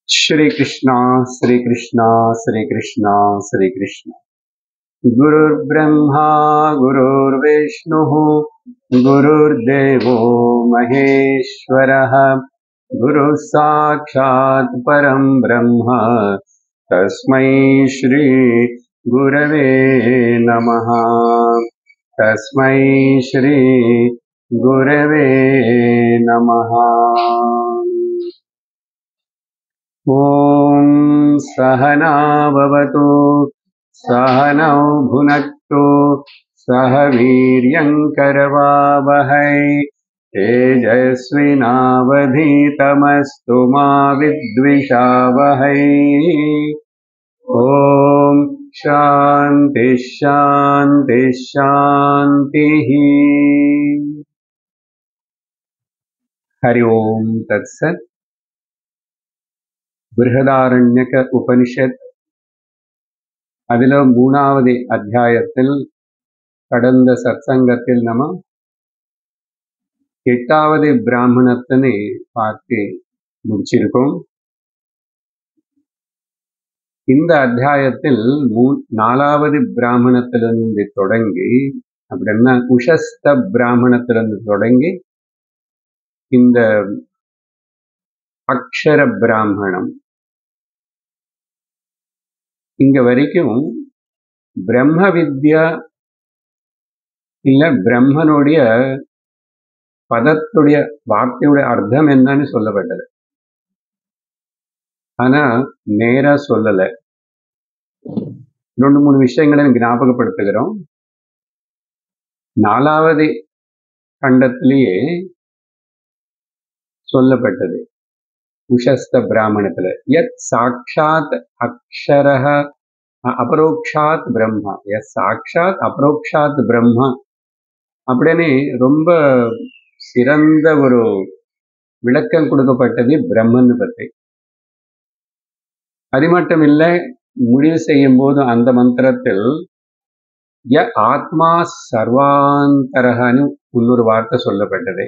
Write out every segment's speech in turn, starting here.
Shri Krishna, Shri Krishna, Shri Krishna, Shri Krishna. Gurur Brahma, Gurur Vishnu, Gurur Devo Maheshwaraha, Guru Sakshat Param Brahma, Tasmai Shri Gurave Namaha, Tasmai Shri Gurave Namaha. ॐ सहना भवतु सहनौ भुनक्तु सह वीर्यङ्करवावहै तेजस्विनावधीतमस्तु मा विद्विषावहै ॐ शान्ति शान्ति शान्तिः हरि ओम् तत्सत् बृहदारण्यक उपनिषत् அதில் மூணாவது அத்தியாயத்தில் கடந்த சத்சங்கத்தில் நம்ம எட்டாவது பிராமணத்தினை பார்த்து முடிச்சிருக்கோம். இந்த அத்தியாயத்தில் நாலாவது பிராமணத்திலிருந்து தொடங்கி அப்படின்னா உஷஸ்த பிராமணத்திலிருந்து தொடங்கி இந்த அக்ஷர பிராமணம் இங்க வரைக்கும் பிரம்ம வித்யா இல்ல பிரம்மனுடைய பதத்துடைய வார்த்தையுடைய அர்த்தம் என்னன்னு சொல்லப்பட்டது. ஆனா நேரா சொல்லல. 2-3 விஷயங்களை ஞாபகப்படுத்துகிறோம். நாலாவது கண்டத்திலேயே சொல்லப்பட்டது உஷஸ்த பிராமணத்துல யத் சாட்சாத் அக்ஷரஹ அபரோக்ஷாத் பிரம்மா, யத் சாட்சாத் அபரோக்ஷாத் பிரம்மா அப்படின்னு ரொம்ப சிறந்த ஒரு விளக்கம் கொடுக்கப்பட்டது பிரம்மன் பற்றி. அது மட்டும் இல்லை, முடிவு செய்யும் போது அந்த மந்திரத்தில் ய ஆத்மா சர்வாந்தரஹன்னு இன்னொரு வார்த்தை சொல்லப்பட்டது.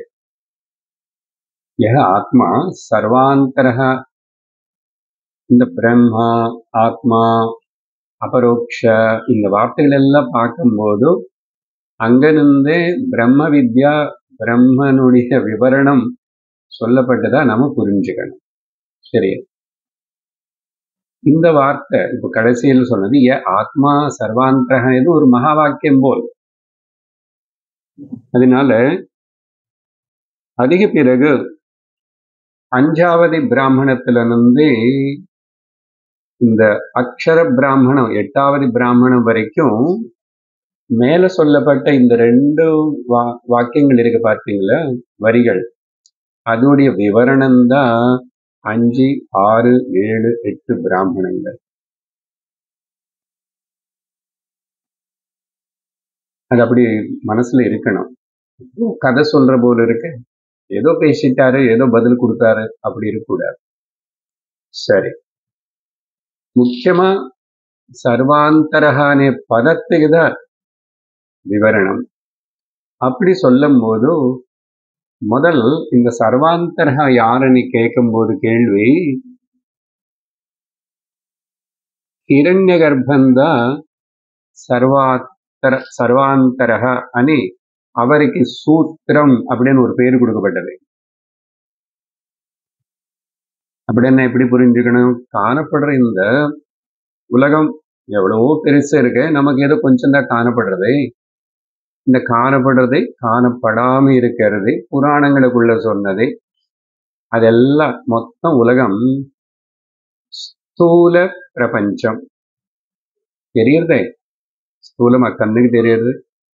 யஹ ஆத்மா சர்வாந்தரஹ, இந்த பிரம்மா ஆத்மா அபரோக்ஷ இந்த வார்த்தைகள் எல்லாம் பார்க்கும்போது அங்கிருந்தே பிரம்ம வித்யா பிரம்மனுடைய விவரணம் சொல்லப்பட்டதா நாம புரிஞ்சுக்கணும். சரி, இந்த வார்த்தை இப்ப கடைசியில் சொன்னது ய ஆத்மா சர்வாந்தரஹ, இது ஒரு மகா வாக்கியம் போல். அதனால அதுக்கு பிறகு 5வது பிராமணத்திலிருந்து இந்த அக்ஷர பிராமணம் 8வது பிராமணம் வரைக்கும் மேல சொல்லப்பட்ட இந்த 2 வாக்கியங்கள் இருக்கு பார்த்தீங்களா, வரிகள், அதோடைய விவரணம் தான் 5, 6, 7, 8 பிராமணங்கள். அது அப்படி மனசுல இருக்கணும். கதை சொல்ற போல இருக்கு, ஏதோ பேசிட்டாரு ஏதோ பதில் கொடுத்தாரு அப்படி இருக்கக்கூடாது. சரி, முக்கியமா சர்வாந்தரஹானே பதத்துக்கு தான் விவரணம். அப்படி சொல்லும் போது முதல் இந்த சர்வாந்தரஹா யாருன்னு கேட்கும் போது கேள்வி, ஹிரண்ய கர்ப்பந்தா சர்வாந்தரஹ అని அவருக்கு சூத்திரம் அப்படின்னு ஒரு பேர் கொடுக்கப்பட்டது. அப்படின்னு எப்படி புரிஞ்சுக்கணும், காணப்படுற இந்த உலகம் எவ்வளவோ பெருசு இருக்கு, நமக்கு ஏதோ கொஞ்சம் தான் காணப்படுறது. இந்த காணப்படுறது காணப்படாம இருக்கிறது புராணங்களுக்குள்ள சொன்னது, அதெல்லாம் மொத்தம் உலகம் ஸ்தூல பிரபஞ்சம் தெரியுறதே, ஸ்தூலமா கண்ணுக்கு தெரியுது.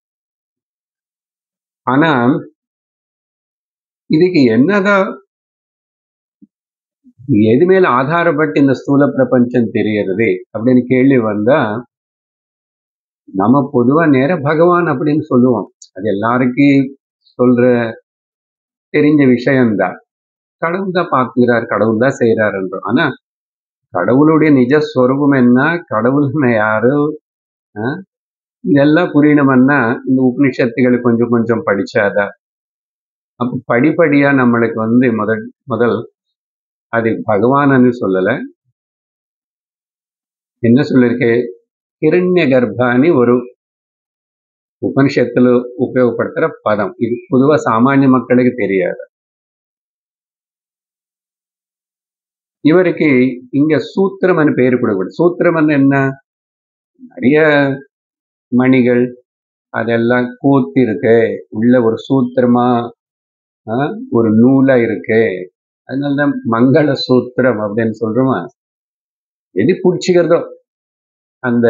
ஆனா இதுக்கு என்னதான் எது மேல ஆதாரப்பட்டு இந்த ஸ்தூல பிரபஞ்சம் தெரியறது அப்படின்னு கேள்வி வந்தா நம்ம பொதுவா நேர பகவான் அப்படின்னு சொல்லுவோம். அது எல்லாருக்கும் சொல்ற தெரிஞ்ச விஷயம்தான். கடவுள் தான் பார்க்கிறார், கடவுள் தான் செய்யறாரு என்றோம். ஆனா கடவுளுடைய நிஜ ஸ்வரூபம் என்ன, கடவுள் யாரு, இதெல்லாம் புரியணும்னா இந்த உபநிஷத்துகளை கொஞ்சம் கொஞ்சம் படிச்சாதான். அப்ப படிப்படியா நம்மளுக்கு முதல் அது பகவான்னு சொல்லல, என்ன சொல்லிருக்கு, ஹிரண்ய கர்ப்பான்னு ஒரு உபனிஷத்துல உபயோகப்படுத்துற பதம். இது பொதுவா சாமானிய மக்களுக்கு தெரியாது. இவருக்கு இங்க சூத்திரம்னு பேரு கொடுக்கப்படுது. சூத்திரம் என்ன, நிறைய மணிகள் அதெல்லாம் கோத்து இருக்கு, உள்ள ஒரு சூத்திரமா ஒரு நூலா இருக்கு, அதனாலதான் மங்கள சூத்திரம் அப்படின்னு சொல்றோமா. எது பிடிச்சிக்கிறதோ அந்த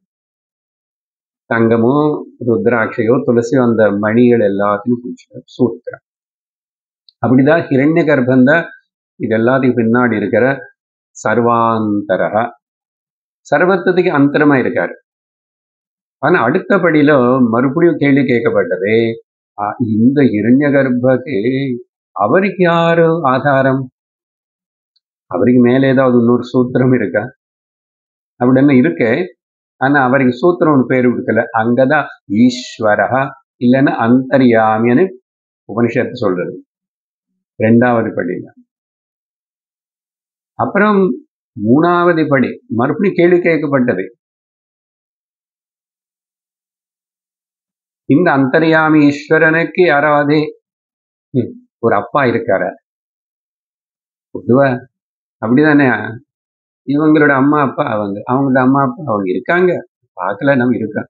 தங்கமோ ருத்ராட்சையோ துளசியோ அந்த மணிகள் எல்லாத்தையும் பிடிச்சிக்கிறது சூத்திரம். அப்படிதான் ஹிரண்ய கர்ப்பந்தான் இது எல்லாத்துக்கும் பின்னாடி இருக்கிற சர்வாந்தரா, சர்வத்துக்கு அந்தரமா இருக்காரு. ஆனா அடுத்தபடியில மறுபடியும் கேள்வி கேட்கப்பட்டது, இந்த ஹிரண்ய கர்ப்பக்கு அவருக்கு யாரு ஆதாரம், அவருக்கு மேல ஏதாவது இன்னொரு சூத்திரம் இருக்கா அப்படின்னு இருக்கு. ஆனா அவருக்கு சூத்திரம் ஒன்று பேரு கொடுக்கல. அங்கதான் ஈஸ்வரா இல்லைன்னா அந்தர்யாமின்னு உபனிஷத்து சொல்றது ரெண்டாவது படியில. அப்புறம் மூணாவது படி மறுபடியும் கேள்வி கேட்கப்பட்டது, இந்த அந்தர்யாமி ஈஸ்வரனுக்கு யாராவது ஒரு அப்பா இருக்கார, பொதுவா அப்படிதானே, இவங்களோட அம்மா அப்பா அவங்களோட அம்மா அப்பா அவங்க இருக்காங்க, பார்க்கல நம்ம இருக்கோம்.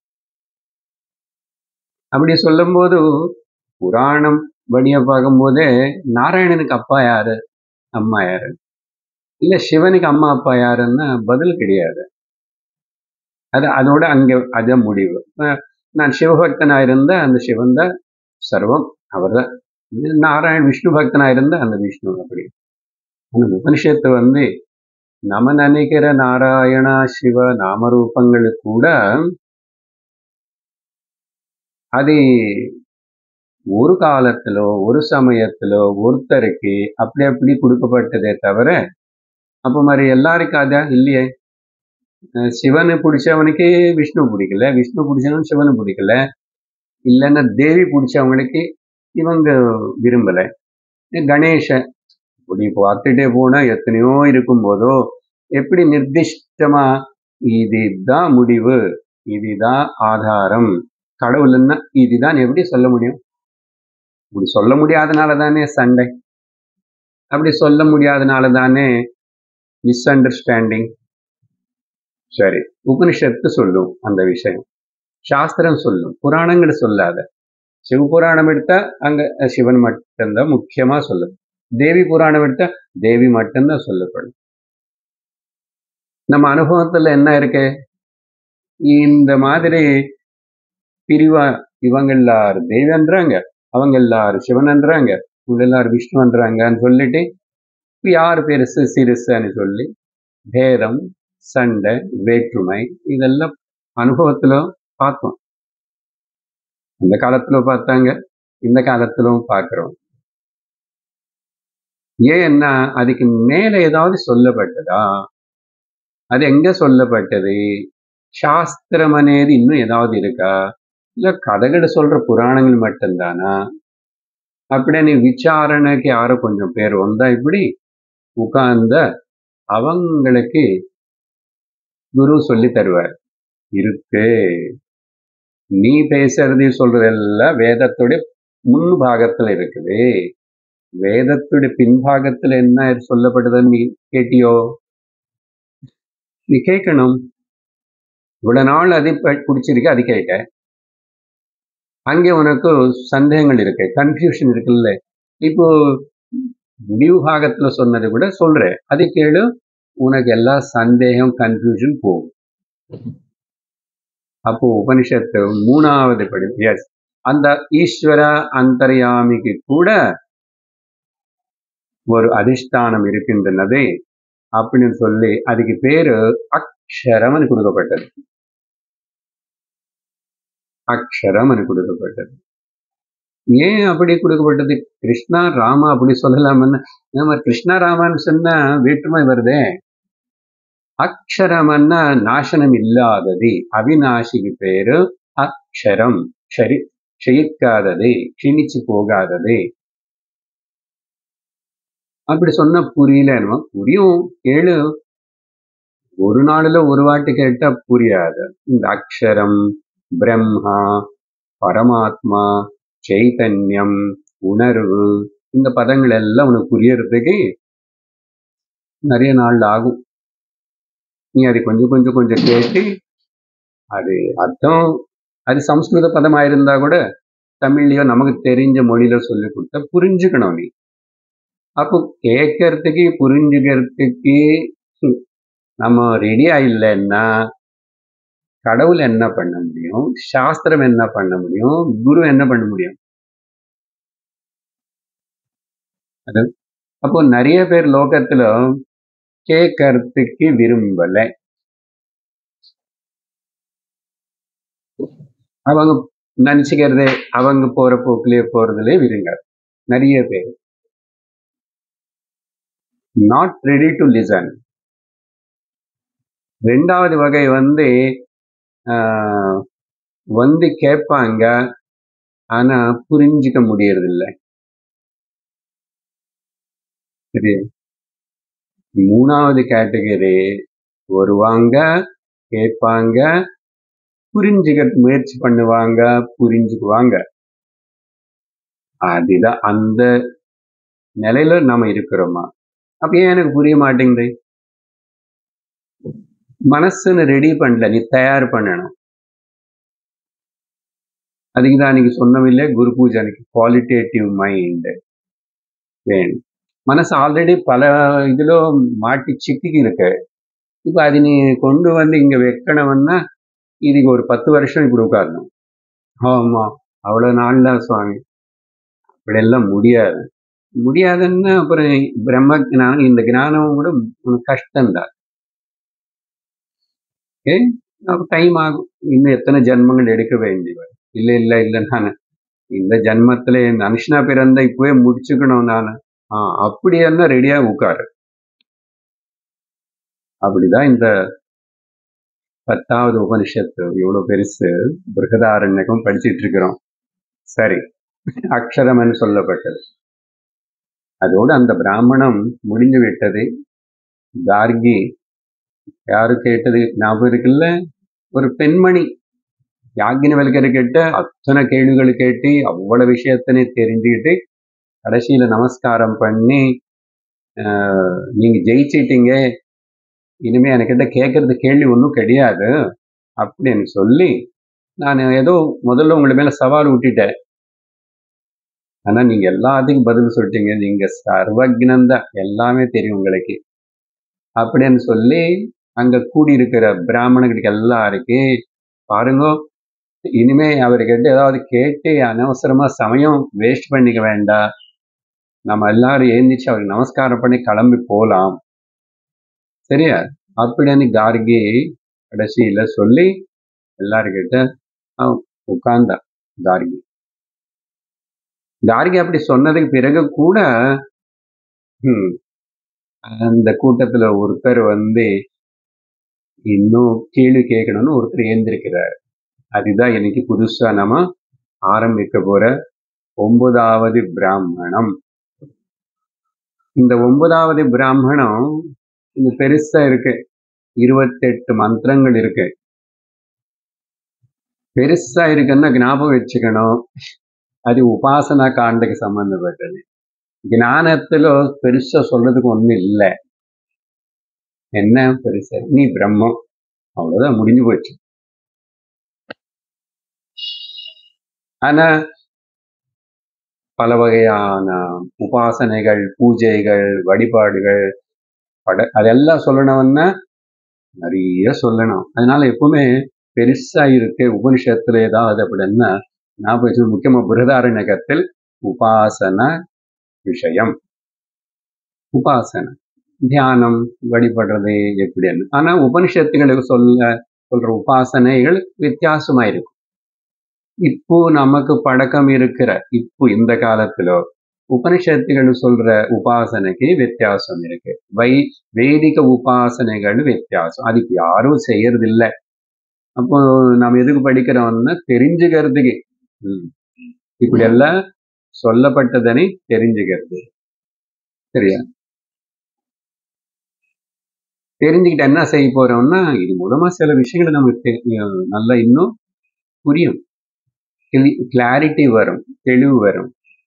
அப்படி சொல்லும் போது புராணம் வழிய பார்க்கும்போதே நாராயணனுக்கு அப்பா யாரு அம்மா யாரு, இல்ல சிவனுக்கு அம்மா அப்பா யாருன்னா பதில் கிடையாது. அதோட அங்க அத முடிவு. நான் சிவபக்தனா இருந்தா அந்த சிவன் தான் சர்வம், அவர் தான். நாராயண் விஷ்ணு பக்தனா இருந்தா அந்த விஷ்ணு. அப்படி அந்த உபனிஷத்து நம்ம நினைக்கிற நாராயணா சிவ நாமரூபங்கள் கூட அது ஒரு காலத்திலோ ஒரு சமயத்திலோ ஒருத்தருக்கு அப்படி அப்படி கொடுக்கப்பட்டதே தவிர அப்ப மாதிரி எல்லாருக்கும் அதான் இல்லையே. சிவனு பிடிச்சவனுக்கு விஷ்ணு பிடிக்கல, விஷ்ணு பிடிச்சவனுக்கு சிவனு பிடிக்கல, இல்லைன்னா தேவி பிடிச்சவங்களுக்கு இவங்க விரும்பல. கணேசன் இப்படி பார்த்துட்டே போனா எத்தனையோ இருக்கும் போதோ எப்படி நிர்திஷ்டமா இதுதான் முடிவு, இதுதான் ஆதாரம், கடவுள்னா இதுதான் எப்படி சொல்ல முடியும்? இப்படி சொல்ல முடியாதனால தானே சண்டை, அப்படி சொல்ல முடியாதனால தானே மிஸ் அண்டர்ஸ்டாண்டிங். சரி, உபனிஷத்து சொல்லும் அந்த விஷயம், சாஸ்திரம் சொல்லும், புராணங்கள் சொல்லாத. சிவபுராணம் எடுத்தா அங்க சிவன் மட்டும்தான் முக்கியமா சொல்லும், தேவி புராணம் எடுத்தா தேவி மட்டும்தான் சொல்லப்படும். நம்ம அனுபவத்துல என்ன இருக்கு, இந்த மாதிரி பிரிவா இவங்க எல்லாரும் தேவன்றாங்க, அவங்க எல்லாரும் சிவன்ன்றாங்க, இவங்க எல்லாரும் விஷ்ணுன்றாங்கன்னு சொல்லிட்டு யார் பெருசு சிறுசுன்னு சொல்லி பேதம் சண்டை வேற்றுமை இதெல்லாம் அனுபவத்துல பார்த்தோம். அந்த காலத்துல பார்த்தாங்க, இந்த காலத்திலும் பார்க்கிறோம். ஏன்னா அதுக்கு மேல ஏதாவது சொல்லப்பட்டதா, அது எங்க சொல்லப்பட்டது, சாஸ்திரம் అనేది இன்னும் ஏதாவது இருக்கா, இல்ல கதைகளை சொல்ற புராணங்கள் மட்டும்தானா அப்படின்னு விசாரணைக்கு யாரும் கொஞ்சம் பேர் வந்தா இப்படி உட்கார்ந்த அவங்களுக்கு குரு சொல்லி தருவார். இருக்கு, நீ பேசுறது சொல்றதெல்லாம் வேதத்துடைய முன் பாகத்துல இருக்குது, வேதத்துடைய பின்பாகத்துல என்ன சொல்லப்படுதுன்னு நீ கேட்டியோ, நீ கேட்கணும். இவ்வளவு நாள் அது பிடிச்சிருக்கு, அது கேட்ட, அங்கே உனக்கு சந்தேகங்கள் இருக்கு, கன்ஃபியூஷன் இருக்குல்ல, இப்போ முடிவு பாகத்துல சொன்னது கூட சொல்றேன், அது கேளு, உனக்கு எல்லா சந்தேகம் கன்ஃபியூஷன் போகும். அப்போ உபனிஷத்து மூணாவது படி, எஸ், அந்த ஈஸ்வர அந்தர்யாமிக்கு கூட ஒரு அதிஷ்டானம் இருக்கின்றனது அப்படின்னு சொல்லி அதுக்கு பேரு அக்ஷரம் கொடுக்கப்பட்டது. அக்ஷரம் கொடுக்கப்பட்டது. ஏன் அப்படி கொடுக்கப்பட்டது, கிருஷ்ணா ராமா அப்படி சொல்லலாம்னு, நம்ம கிருஷ்ணா ராமான்னு சொன்னா வேற்றுமை வருதே. அக்ஷரம்னா நாசனம் இல்லாதது, அவிநாசிக்கு பேரு அக்ஷரம், க்ஷயிக்காதது, க்ஷீணிச்சு போகாதது. அப்படி சொன்னா புரியல என்னமோ புரியும், கேளு. ஒரு நாளில் ஒரு வாட்டி கேட்டா புரியாது. இந்த அக்ஷரம், பிரம்மா, பரமாத்மா, சைதன்யம், உணர்வு, இந்த பதங்கள் எல்லாம் உனக்கு புரியறதுக்கு நிறைய நாள் ஆகும். நீ அதை கொஞ்சம் கொஞ்சம் கொஞ்சம் கேட்டு அது அர்த்தம், அது சம்ஸ்கிருத பதமாயிருந்தா கூட தமிழ்லயோ நமக்கு தெரிஞ்ச மொழியில சொல்லி கொடுத்தா புரிஞ்சுக்கணும் நீ. அப்போ கேட்கறதுக்கு புரிஞ்சுக்கிறதுக்கு நம்ம ரெடியா இல்லைன்னா கடவுள் என்ன பண்ண முடியும், சாஸ்திரம் என்ன பண்ண முடியும், குரு என்ன பண்ண முடியும்? அது அப்போ நிறைய பேர் லோகத்துல கேட்கறதுக்கு விரும்பல. அவங்க நினைச்சுக்கிறது அவங்க போற போக்கிலேயே போறதுலே விருங்க. நிறைய பேர் நாட் ரெடி டு லிசன். ரெண்டாவது வகை வந்து கேட்பாங்க, ஆனா புரிஞ்சுக்க முடியறதில்லை. சரி, மூணாவது கேட்டகரி வருவாங்க, கேட்பாங்க, புரிஞ்சுக்க முயற்சி பண்ணுவாங்க, புரிஞ்சுக்குவாங்க. அதுதான் அந்த நிலையில நாம இருக்கிறோமா? அப்ப ஏன் எனக்கு புரிய மாட்டேங்குது? மனசுன்னு ரெடி பண்ணல, நீ தயார் பண்ணணும். அதுக்கு தான் நீங்க சொன்னவில்லை குரு பூஜை அன்னைக்கு, குவாலிட்டேட்டிவ் மைண்ட் வேணும். மனசு ஆல்ரெடி பல இதுல மாட்டி சிக்கி இருக்கு. இப்ப அது நீ கொண்டு வந்து இங்க வைக்கணும்னா இதுக்கு ஒரு 10 வருஷம் இப்படி உட்காரணும். ஆமா, அவ்வளவு நாள் தான் சுவாமி. இப்படியெல்லாம் முடியாது. முடியாதுன்னா அப்புறம் பிரம்ம ஞானம், இந்த ஞானம் கூட கஷ்டம்தான். டைம் ஆகும். இன்னும் எத்தனை ஜென்மங்கள் எடுக்க வேண்டியது. இல்ல நான் இந்த ஜென்மத்துல மனுஷனா பிறந்த இப்பவே முடிச்சுக்கணும் நான். அப்படி என்ன ரெடியா உட்காரு. அப்படிதான் இந்த 10வது உபனிஷத்து இவ்வளவு பெருசு, பிருகதாரண்யகம் படிச்சிட்டு இருக்கிறோம். சரி, அக்ஷரம்னு சொல்லப்பட்டது. அதோடு அந்த பிராமணம் முடிஞ்சு விட்டது. கார்கி யாரு கேட்டது ஞாபகம் இருக்குல்ல? ஒரு பெண்மணி யாக்ஞவல்கர் கிட்ட அத்தனை கேள்விகள் கேட்டு அவ்வளவு விஷயத்தினை தெரிஞ்சுக்கிட்டு கடைசியில நமஸ்காரம் பண்ணி, நீங்க ஜெயிச்சிட்டீங்க, இனிமே எனக்கிட்ட கேட்கறது கேள்வி ஒன்றும் கிடையாது அப்படின்னு சொல்லி, நான் ஏதோ முதல்ல உங்களை மேல சவால் விட்டுட்டேன், ஆனா நீங்க எல்லாத்துக்கும் பதில் சொல்லிட்டீங்க, நீங்க சர்வஜ்ஞன்தான், எல்லாமே தெரியும் உங்களுக்கு அப்படின்னு சொல்லி அங்க கூடியிருக்கிற பிராமணர்களுக்கு எல்லாருக்கும், பாருங்க இனிமே அவர்கிட்ட ஏதாவது கேட்டு அனவசரமா சமயம் வேஸ்ட் பண்ணிக்க வேண்டாம், நம்ம எல்லாரும் எழுந்திரிச்சு அவருக்கு நமஸ்காரம் பண்ணி கிளம்பி போலாம், சரியா அப்படின்னு கார்கி கடைசியில சொல்லி எல்லாருக்கிட்ட உட்கார்ந்தா. கார்கி அப்படி சொன்னதுக்கு பிறகு கூட அந்த கூட்டத்துல ஒருத்தர் இன்னும் கேள்வி கேட்கணும்னு ஒருத்தர் எழுந்திருக்கிறார். அதுதான் இன்னைக்கு புதுசா நம்ம ஆரம்பிக்க போற 9வது பிராமணம். இந்த 9வது பிராமணம் கொஞ்சம் பெருசா இருக்கு. 28 மந்திரங்கள் இருக்கு. பெருசா இருக்குன்னா ஞாபகம் வச்சுக்கணும், அது உபாசனா காண்டுக்கு சம்பந்தப்பட்டது. ஞானத்துல பெருசா சொல்றதுக்கு ஒண்ணும் இல்லை. என்ன பெருசா? நீ பிரம்மம், அவ்வளவுதான், முடிஞ்சு போச்சு. ஆனா பல வகையான உபாசனைகள், பூஜைகள், வழிபாடுகள், அதெல்லாம் சொல்லணும்னா நிறைய சொல்லணும். அதனால எப்பவுமே பெருசா இருக்கு உபனிஷத்துல ஏதாவது அப்படின்னா ஞாபகம், முக்கியமா பிருகதாரண்யகத்தில் உபாசன விஷயம், உபாசனை, தியானம், வழிபடுறது எப்படின்னு. ஆனா உபனிஷத்துகளுக்கு சொல்ற உபாசனைகள் வித்தியாசமா இருக்கும். இப்போ நமக்கு பழக்கம் இருக்கிற இந்த காலத்துல உபனிஷத்துகள் சொல்ற உபாசனைக்கு வித்தியாசம் இருக்கு. வேதிக உபாசனைகள் வித்தியாசம். அது இப்ப யாரும் செய்யறது இல்லை. அப்போ நம்ம எதுக்கு படிக்கிறோம்னா தெரிஞ்சுக்கிறதுக்கு, இப்படி எல்லாம் சொல்லப்பட்டதனை தெரிஞ்சுக்கிறது. சரியா? தெரிஞ்சுக்கிட்டு என்ன செய்ய போறோம்னா, இது மூலமா சில விஷயங்களை நமக்கு நல்லா இன்னும் புரியும். கிளாரிட்டி வரும், தெளிவு வரும்.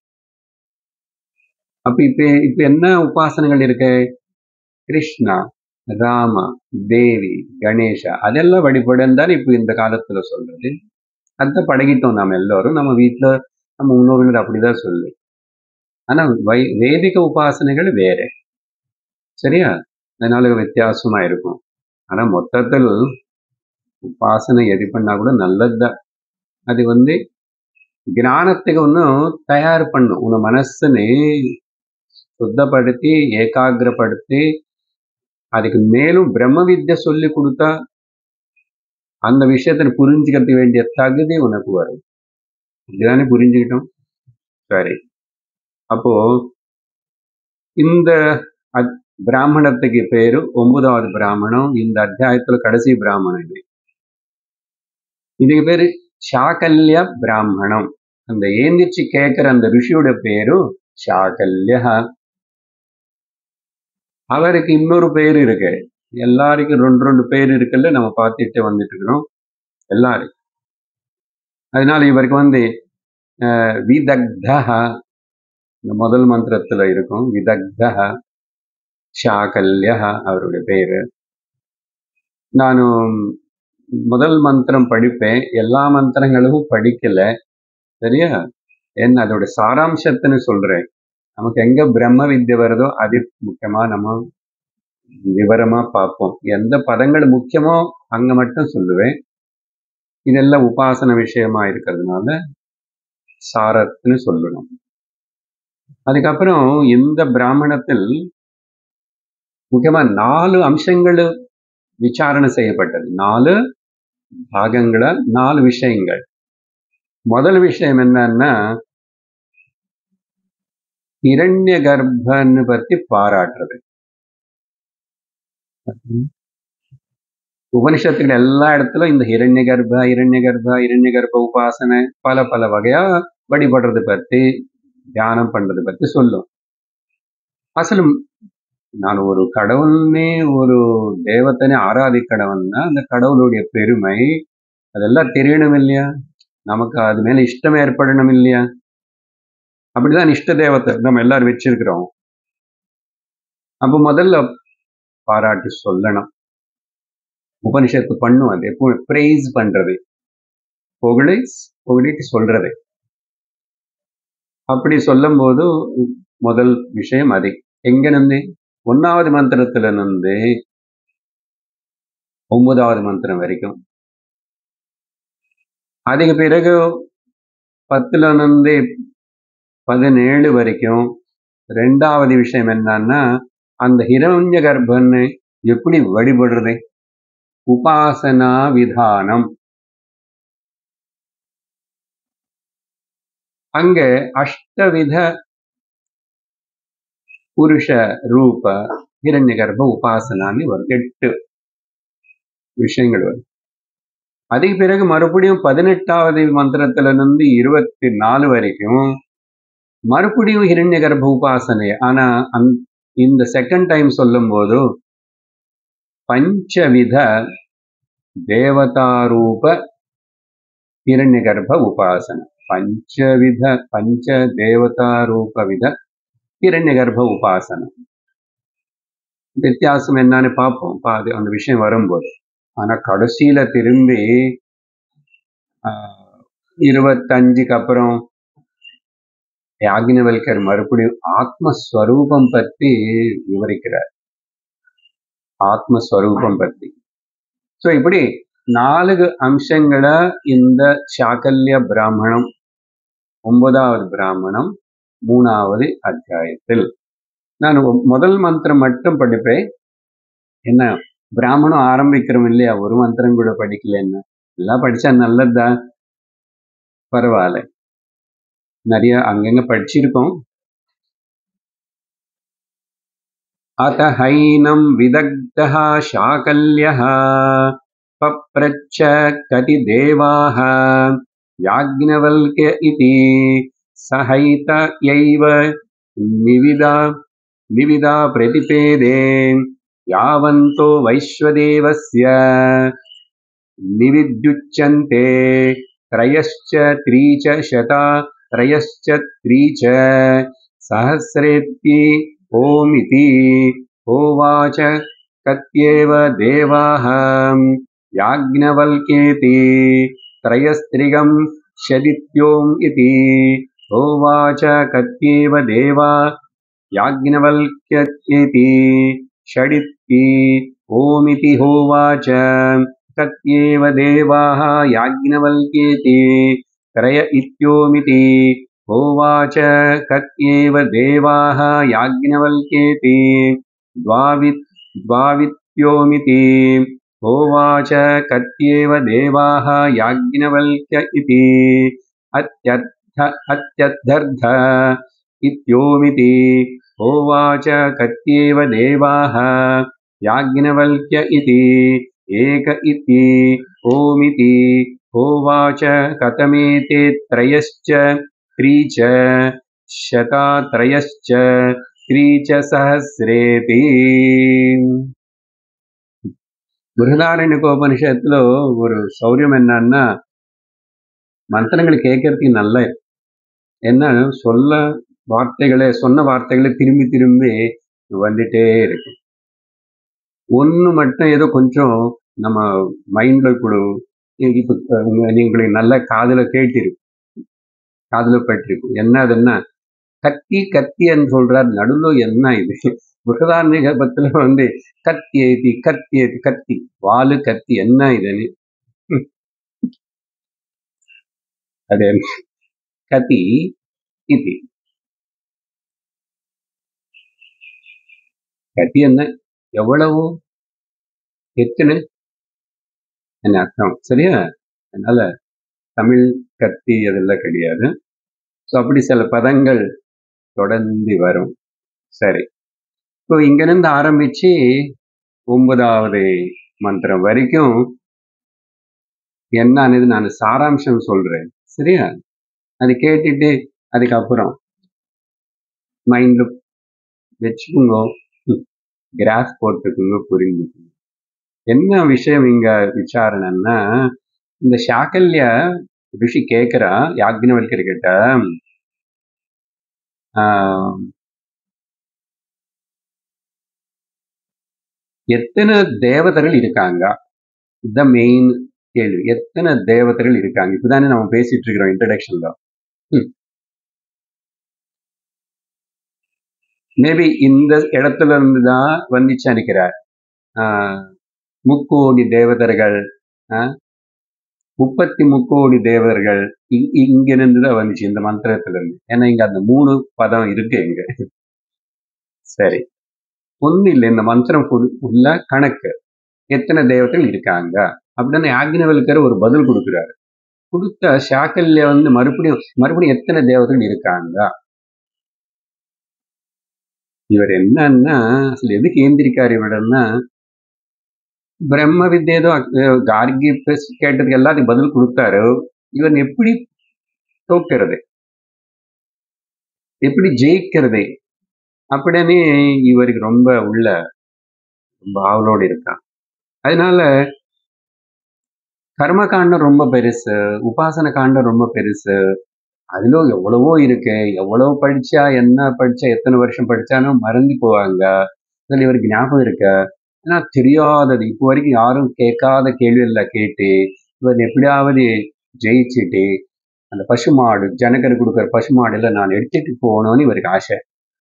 அப்ப இப்ப என்ன உபாசனைகள் இருக்கு? கிருஷ்ணா, ராமா, தேவி, கணேஷா அதெல்லாம் வழிபடுன்னு தானே இப்ப இந்த காலத்துல சொல்றது. அதை பழகிட்டோம் நாம எல்லாரும். நம்ம வீட்டுல நம்ம முன்னோர்கள் அப்படிதான் சொல்லு. ஆனா வேதிக உபாசனைகள் வேற. சரியா? அதனால வித்தியாசமா இருக்கும். ஆனா மொத்தத்தில் உபாசனை எது பண்ணா கூட நல்லதுதான். அது ஞானத்துக்கு ஒன்றும் தயார் பண்ணும். உன் மனசுன்னு சுத்தப்படுத்தி ஏகாகிரப்படுத்தி அதுக்கு மேலும் பிரம்ம வித்யை சொல்லி கொடுத்தா அந்த விஷயத்தை புரிஞ்சுக்கிறது வேண்டிய தகுதி உனக்கு வரும். இதுதானே புரிஞ்சுக்கிட்டோம். சரி, அப்போ இந்த பிராமணத்துக்கு பேரு 9வது பிராமணம். இந்த அத்தியாயத்துல கடைசி பிராமணம் இது. இதுக்கு பேரு சாகல்ய பிராமணம். அந்த ஏந்திரிச்சு கேட்கிற அந்த ரிஷியோட பேரு சாகல்ய. அவருக்கு இன்னொரு பேர் இருக்கு. எல்லாருக்கும் 2 பேர் இருக்குல்ல, நம்ம பார்த்துட்டு வந்துட்டு இருக்கிறோம் எல்லாரும். அதனால இவருக்கு விதக்தா, இந்த முதல் மந்திரத்துல இருக்கும். விதக்தா சாகல்ய அவருடைய பேரு. நானும் முதல் மந்திரம் படிப்பேன், எல்லா மந்திரங்களும் படிக்கல. சரியா? என்ன அதோட சாராம்சத்துன்னு சொல்றேன். நமக்கு எங்க பிரம்ம வித்யை வருதோ அது முக்கியமா நம்ம விவரமா பார்ப்போம். எந்த பதங்கள் முக்கியமோ அங்க மட்டும் சொல்லுவேன். இதெல்லாம் உபாசன விஷயமா இருக்கிறதுனால சாரத்துன்னு சொல்லணும். அதுக்கப்புறம் இந்த பிராமணத்தில் முக்கியமா 4 அம்சங்கள் விசாரணை செய்யப்பட்டது. 4 பாகங்கள 4 விஷயங்கள். முதல் விஷயம் என்னன்னா, ஹிரண்ய கர்ப்பன்னு பத்தி பாராட்டுறது. உபனிஷத்துக்கள் எல்லா இடத்துலும் இந்த ஹிரண்ய கர்ப்ப உபாசனை பல பல வகையா வழிபடுறது பத்தி, தியானம் பண்றது பத்தி சொல்லும். அசலும் நான் ஒரு கடவுள்னே, ஒரு தேவத்தனே ஆராதிக்கடவுன்னா அந்த கடவுளுடைய பெருமை அதெல்லாம் தெரியணும் இல்லையா? நமக்கு அது மேல இஷ்டம் ஏற்படணும் இல்லையா? அப்படிதான் இஷ்ட தேவத்தை நம்ம எல்லாரும் வச்சிருக்கிறோம். அப்ப முதல்ல பாராட்டி சொல்லணும். உபனிஷத்து பண்ணும் அது. எப்போ பிரைஸ் பண்றது, புகழிட்டு சொல்றது. அப்படி சொல்லும் போது முதல் விஷயம் அது. எங்க நின்று 1வது மந்திரத்துல இருந்து 9வது மந்திரம் வரைக்கும். அதுக்கு பிறகு 10ல இருந்து 17 வரைக்கும் 2வது விஷயம் என்னன்னா, அந்த ஹிரண்ய கர்ப்பன்னு எப்படி வழிபடுறது, உபாசனா விதானம். அங்க அஷ்டவித புருஷ ரூப ஹிரண்ய கர்ப்ப உபாசனான்னு வரும். 8 விஷயங்கள் வரும். அதுக்கு பிறகு மறுபடியும் 18வது மந்திரத்துல இருந்து 24 வரைக்கும் மறுபடியும் ஹிரண்ய கர்ப்ப உபாசனை. ஆனா இந்த செகண்ட் டைம் சொல்லும் போது பஞ்சவித தேவதாரூப ஹிரண்ய கர்ப்ப உபாசனை. பஞ்ச தேவதாரூப வித ஹிரண்ய கர்ப்ப உபாசனை. வித்தியாசம் என்னன்னு பார்ப்போம் அந்த விஷயம் வரும்போது. ஆனா கடைசியில திரும்பி 25க்கு அப்புறம் யாக்ஞவல்கர் மறுபடியும் ஆத்மஸ்வரூபம் பற்றி விவரிக்கிறார். ஆத்மஸ்வரூபம் பற்றி. சோ இப்படி 4 அம்சங்களை இந்த சாகல்ய பிராமணம் 9வது பிராமணம் 3வது அத்தியாயத்தில். நான் முதல் மந்திரம் மட்டும் படிப்பேன். என்ன பிராமணம் ஆரம்பிக்கிறோம் இல்லையா, ஒரு மந்திரம் கூட படிக்கல. என்ன எல்லாம் படிச்சா நல்லதுதான், பரவாயில்ல. நிறைய அங்கங்க படிச்சிருக்கோம். அத ஹைனம் விதக்தः சாகல்யः பப்ரச்ச கதி தேவாः யாக்ஞவல்க்ய இதி சஹைத யைவ நிவிதா निविदा प्रतिपेदे यावन्तो वैश्वदेवस्य निविद्युच्यन्ते त्रयश्च त्री च शता त्रयश्च त्री च सहस्रेऽपि ओमिति होवाच कत्येव देवाः याज्ञवल्क्येति त्रयस्त्रिगं शदित्योम् इति होवाच कत्येव देवा याज्ञवल्क्येति षडिति ओमिति होवाच कत्येव देवाः याज्ञवल्क्येति त्रय इत्योमिति होवाच कत्येव देवाः याज्ञवल्क्येति द्वावित्योमिति होवाच कत्येव देवाः याज्ञवल्क्य इति अत्यद्धर्ध इत्योमिति होवाच कत्येव देवाः याज्ञवल्क्य इति एक इति ओमिति होवाच कथमेते त्रयश्च त्री च शता त्रयश्च त्री च सहस्रेति బృహదారణ్యకోపనిషత్తులో ஒரு சௌரியம் என்னன்னா மந்திரங்கள் கேட்கறதுக்கு நல்ல என்ன சொன்ன வார்த்தைகளை திரும்பி திரும்பி வந்துட்டே இருக்கு. ஒன்று மட்டும் ஏதோ கொஞ்சம் நம்ம மைண்ட்ல கூட இப்போ நீங்களுக்கு நல்ல காதுல பட்டிருக்கும். என்ன அதுன்னா கத்தி கத்தின்னு சொல்றாரு. நடுவில் என்ன இது? புகதாரண்யகத்துல கத்தி ஏத்தி கத்தி வாலு கத்தி என்ன இதுன்னு அது கத்தி இது கத்தி என்ன எவ்வளவு எத்தனை என்ன அர்த்தம் சரியா? அதனால தமிழ் கத்தி அதெல்லாம் கிடையாது. ஸோ அப்படி சில பதங்கள் தொடர்ந்து வரும். சரி, இப்போ இங்கிருந்து ஆரம்பிச்சு 9வது மந்திரம் வரைக்கும் என்னன்னு நான் சாராம்சம் சொல்றேன் சரியா? அது கேட்டுட்டு அதுக்கப்புறம் மைண்ட் வச்சுக்குங்க, கிராஃப் போட்டுக்குங்க, புரிஞ்சுக்குங்க. என்ன விஷயம் இங்க விசாரணைன்னா, இந்த சாக்கல்ய ரிஷி கேட்கிறா யாக்ஞவல்கர் கிட்ட, எத்தனை தேவதைகள் இருக்காங்க? த மெயின் கேள்வி. எத்தனை தேவதைகள் இருக்காங்க? இப்பதானே நம்ம பேசிட்டு இருக்கிறோம் இன்ட்ரடக்ஷன்ல. மேபி இந்த இடத்துல இருந்துதான் வந்துச்சு நினைக்கிறார். 3 கோடி தேவதர்கள், 33 கோடி தேவர்கள் இங்கிருந்து தான் வந்துச்சு இந்த மந்திரத்துல இருந்து. ஏன்னா இங்க அந்த 3 பதம் இருக்கு இங்க. சரி, ஒண்ணு இல்லை, இந்த மந்திரம் உள்ள கணக்கு எத்தனை தேவதைகள் இருக்காங்க அப்படின்னு யாக்ஞவல்கர் ஒரு பதில் கொடுக்கிறாரு. கொடுத்த சாக்கல்ய மறுபடியும் எத்தனை தேவதைகள் இருக்காங்க. இவர் என்னன்னா அசல் எதுக்கு ஏந்திரிக்காரு இவரன்னா, பிரம்ம வித்யேதோ கார்கி கேட்டதுக்கு எல்லாத்துக்கும் பதில் கொடுத்தாரு. இவன் எப்படி தோக்கிறது, எப்படி ஜெயிக்கிறது அப்படின்னு இவருக்கு ரொம்ப ஆவலோடு இருக்கான். அதனால கர்ம காண்டம் ரொம்ப பெருசு, உபாசன காண்டம் ரொம்ப பெருசு. அதுல எவ்வளவோ இருக்கு. எவ்வளவு படிச்சா எத்தனை வருஷம் படிச்சாலும் மறந்து போவாங்க. அதுல இவருக்கு ஞாபகம் இருக்க, ஆனா தெரியாதது இப்போ வரைக்கும் யாரும் கேட்காத கேள்வி எல்லாம் கேட்டு இவர் எப்படியாவது ஜெயிச்சுட்டு அந்த பசுமாடு, ஜனகர் கொடுக்குற பசுமாடுல நான் எடுத்துட்டு போகணும்னு இவருக்கு ஆசை.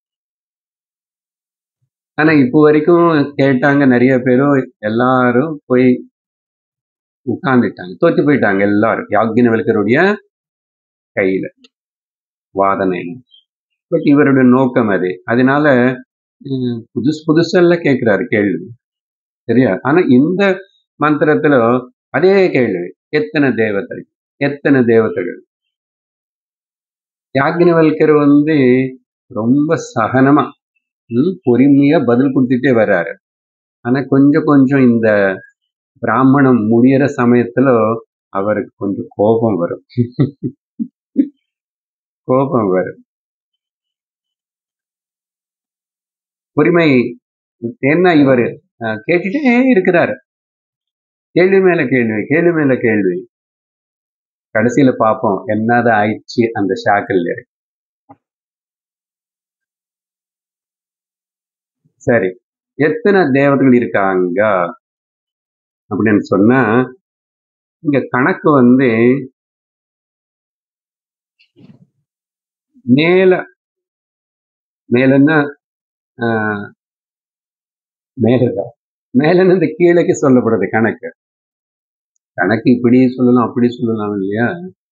ஆனா இப்போ வரைக்கும் கேட்டாங்க நிறைய பேரும், எல்லாரும் போய் உட்கார்ந்துட்டாங்க, தோத்து போயிட்டாங்க எல்லாரும் யாக்ஞவல்கருடைய கையில வாதனை. பட் இவருடைய நோக்கம் அது. அதனால புதுசெல்லாம் கேட்கிறாரு கேள்வி சரியா? ஆனா இந்த மந்திரத்துல அதே கேள்வி, எத்தனை தேவதைகள். யாக்ஞவல்கர் ரொம்ப சகனமா பொறுமையா பதில் கொடுத்துட்டே வர்றாரு. ஆனா கொஞ்சம் இந்த பிராமணம் முடியற சமயத்துல அவருக்கு கொஞ்சம் கோபம் வரும். உரிமை என்ன இவர் கேட்டுட்டே இருக்கிறாரு. கேள்வி மேல கேள்வி, கேள்வி மேல கேள்வி. கடைசியில பார்ப்போம் என்னதான் ஆயிடுச்சு அந்த ஷாக்கில். சரி, எத்தனை தேவதைகள் இருக்காங்க அப்படின்னு சொன்னா, இங்க கணக்கு வந்து மேலன்னா மேலன்னு இந்த கீழக்கு சொல்லப்படுது கணக்கு. கணக்கு இப்படி சொல்லலாம் அப்படி சொல்லலாம் இல்லையா?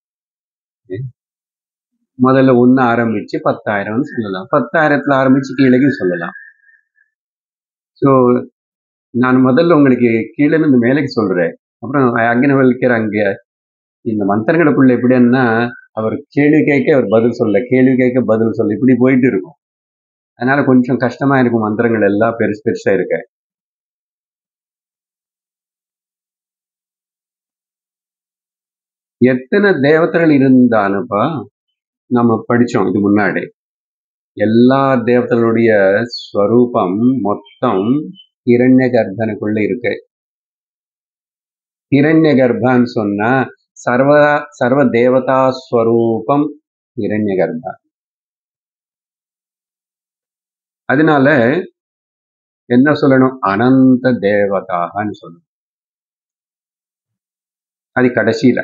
முதல்ல 1 ஆரம்பிச்சு 10,000 சொல்லலாம், 10,000த்துல ஆரம்பிச்சு கீழக்கு சொல்லலாம். ஸோ நான் முதல்ல உங்களுக்கு கீழே இருந்து மேலைக்கு சொல்றேன். அப்புறம் அக்னிவல்கர் அங்க இந்த மந்திரங்களுக்குள்ள எப்படின்னா, அவர் கேள்வி கேட்க அவர் பதில் சொல்ல, கேள்வி கேட்க பதில் சொல்ல, இப்படி போயிட்டு இருக்கும். அதனால கொஞ்சம் கஷ்டமா இருக்கும் மந்திரங்கள் எல்லாம் பெருசு பெருசா இருக்க. எத்தனை தேவதைகள் இருந்தாலும்ப்பா, நம்ம படிச்சோம் இது முன்னாடி. எல்லா தேவதைகளுடைய ஸ்வரூபம் மொத்தம் ஹிரண்ய கர்ப்பனுக்குள்ள இருக்கு. ஹிரண்ய கர்ப்பான்னு சொன்னா சர்வ தேவதா ஸ்வரூபம் ஹிரண்ய கர்ப்பா. அதனால என்ன சொல்லணும்? அனந்த தேவதான்னு சொல்லணும். அது கடைசியில.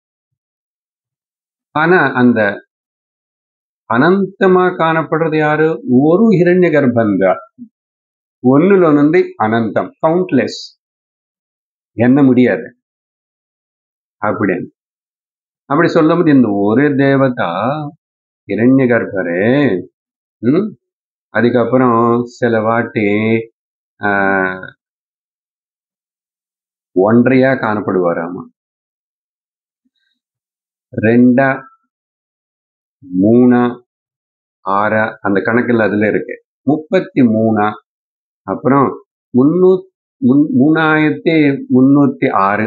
ஆனா அந்த அனந்தமா காணப்படுறது யாரு? ஒரு ஹிரண்ய கர்ப்பன் தான். ஒண்ணுல வந்து அனந்தம், கவுண்ட்லெஸ், எண்ண முடியாது அப்படின்னு. அப்படி சொல்லும்போது இந்த ஒரு தேவதா ஹிரண்ய கர்ப்பரே. அதுக்கப்புறம் சில வாட்டி ஒன்றையா காணப்படுவாராமா, 2, 3, 6 அந்த கணக்குல அதுல இருக்கு. 33, அப்புறம் 3306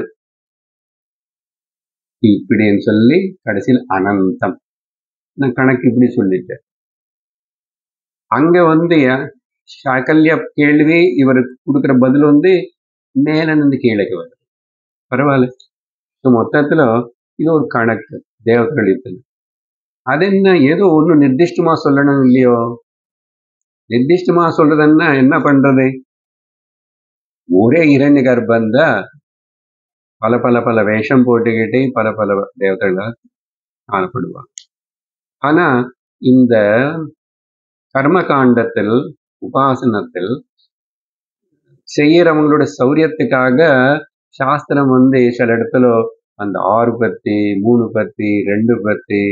இப்படின்னு சொல்லி கடைசியில் அனந்தம். நான் கணக்கு இப்படி சொல்லிட்டேன். அங்க வந்து சாக்கல்ய கேள்வி இவருக்கு கொடுக்குற பதில் வந்து மேல இருந்து கீழக்கு வருது. பரவாயில்ல. மொத்தத்துல இது ஒரு கணக்கு தேவதைகள். அது என்ன, ஏதோ ஒண்ணு நிர்திஷ்டமா சொல்லணும் இல்லையோ? நிர்திஷ்டமா சொல்றதுன்னா என்ன பண்றது? ஒரே இரண்ய கர்ப்பந்த பல பல பல வேஷம் போட்டுக்கிட்டு பல பல தேவதைகள் காணப்படுவாங்க. ஆனா இந்த கர்ம காண்டத்தில் உபாசனத்தில் செய்யறவங்களோட சௌரியத்துக்காக சாஸ்திரம் வந்து சில இடத்துல அந்த 6 பத்தி 3 பத்தி 2 பத்தி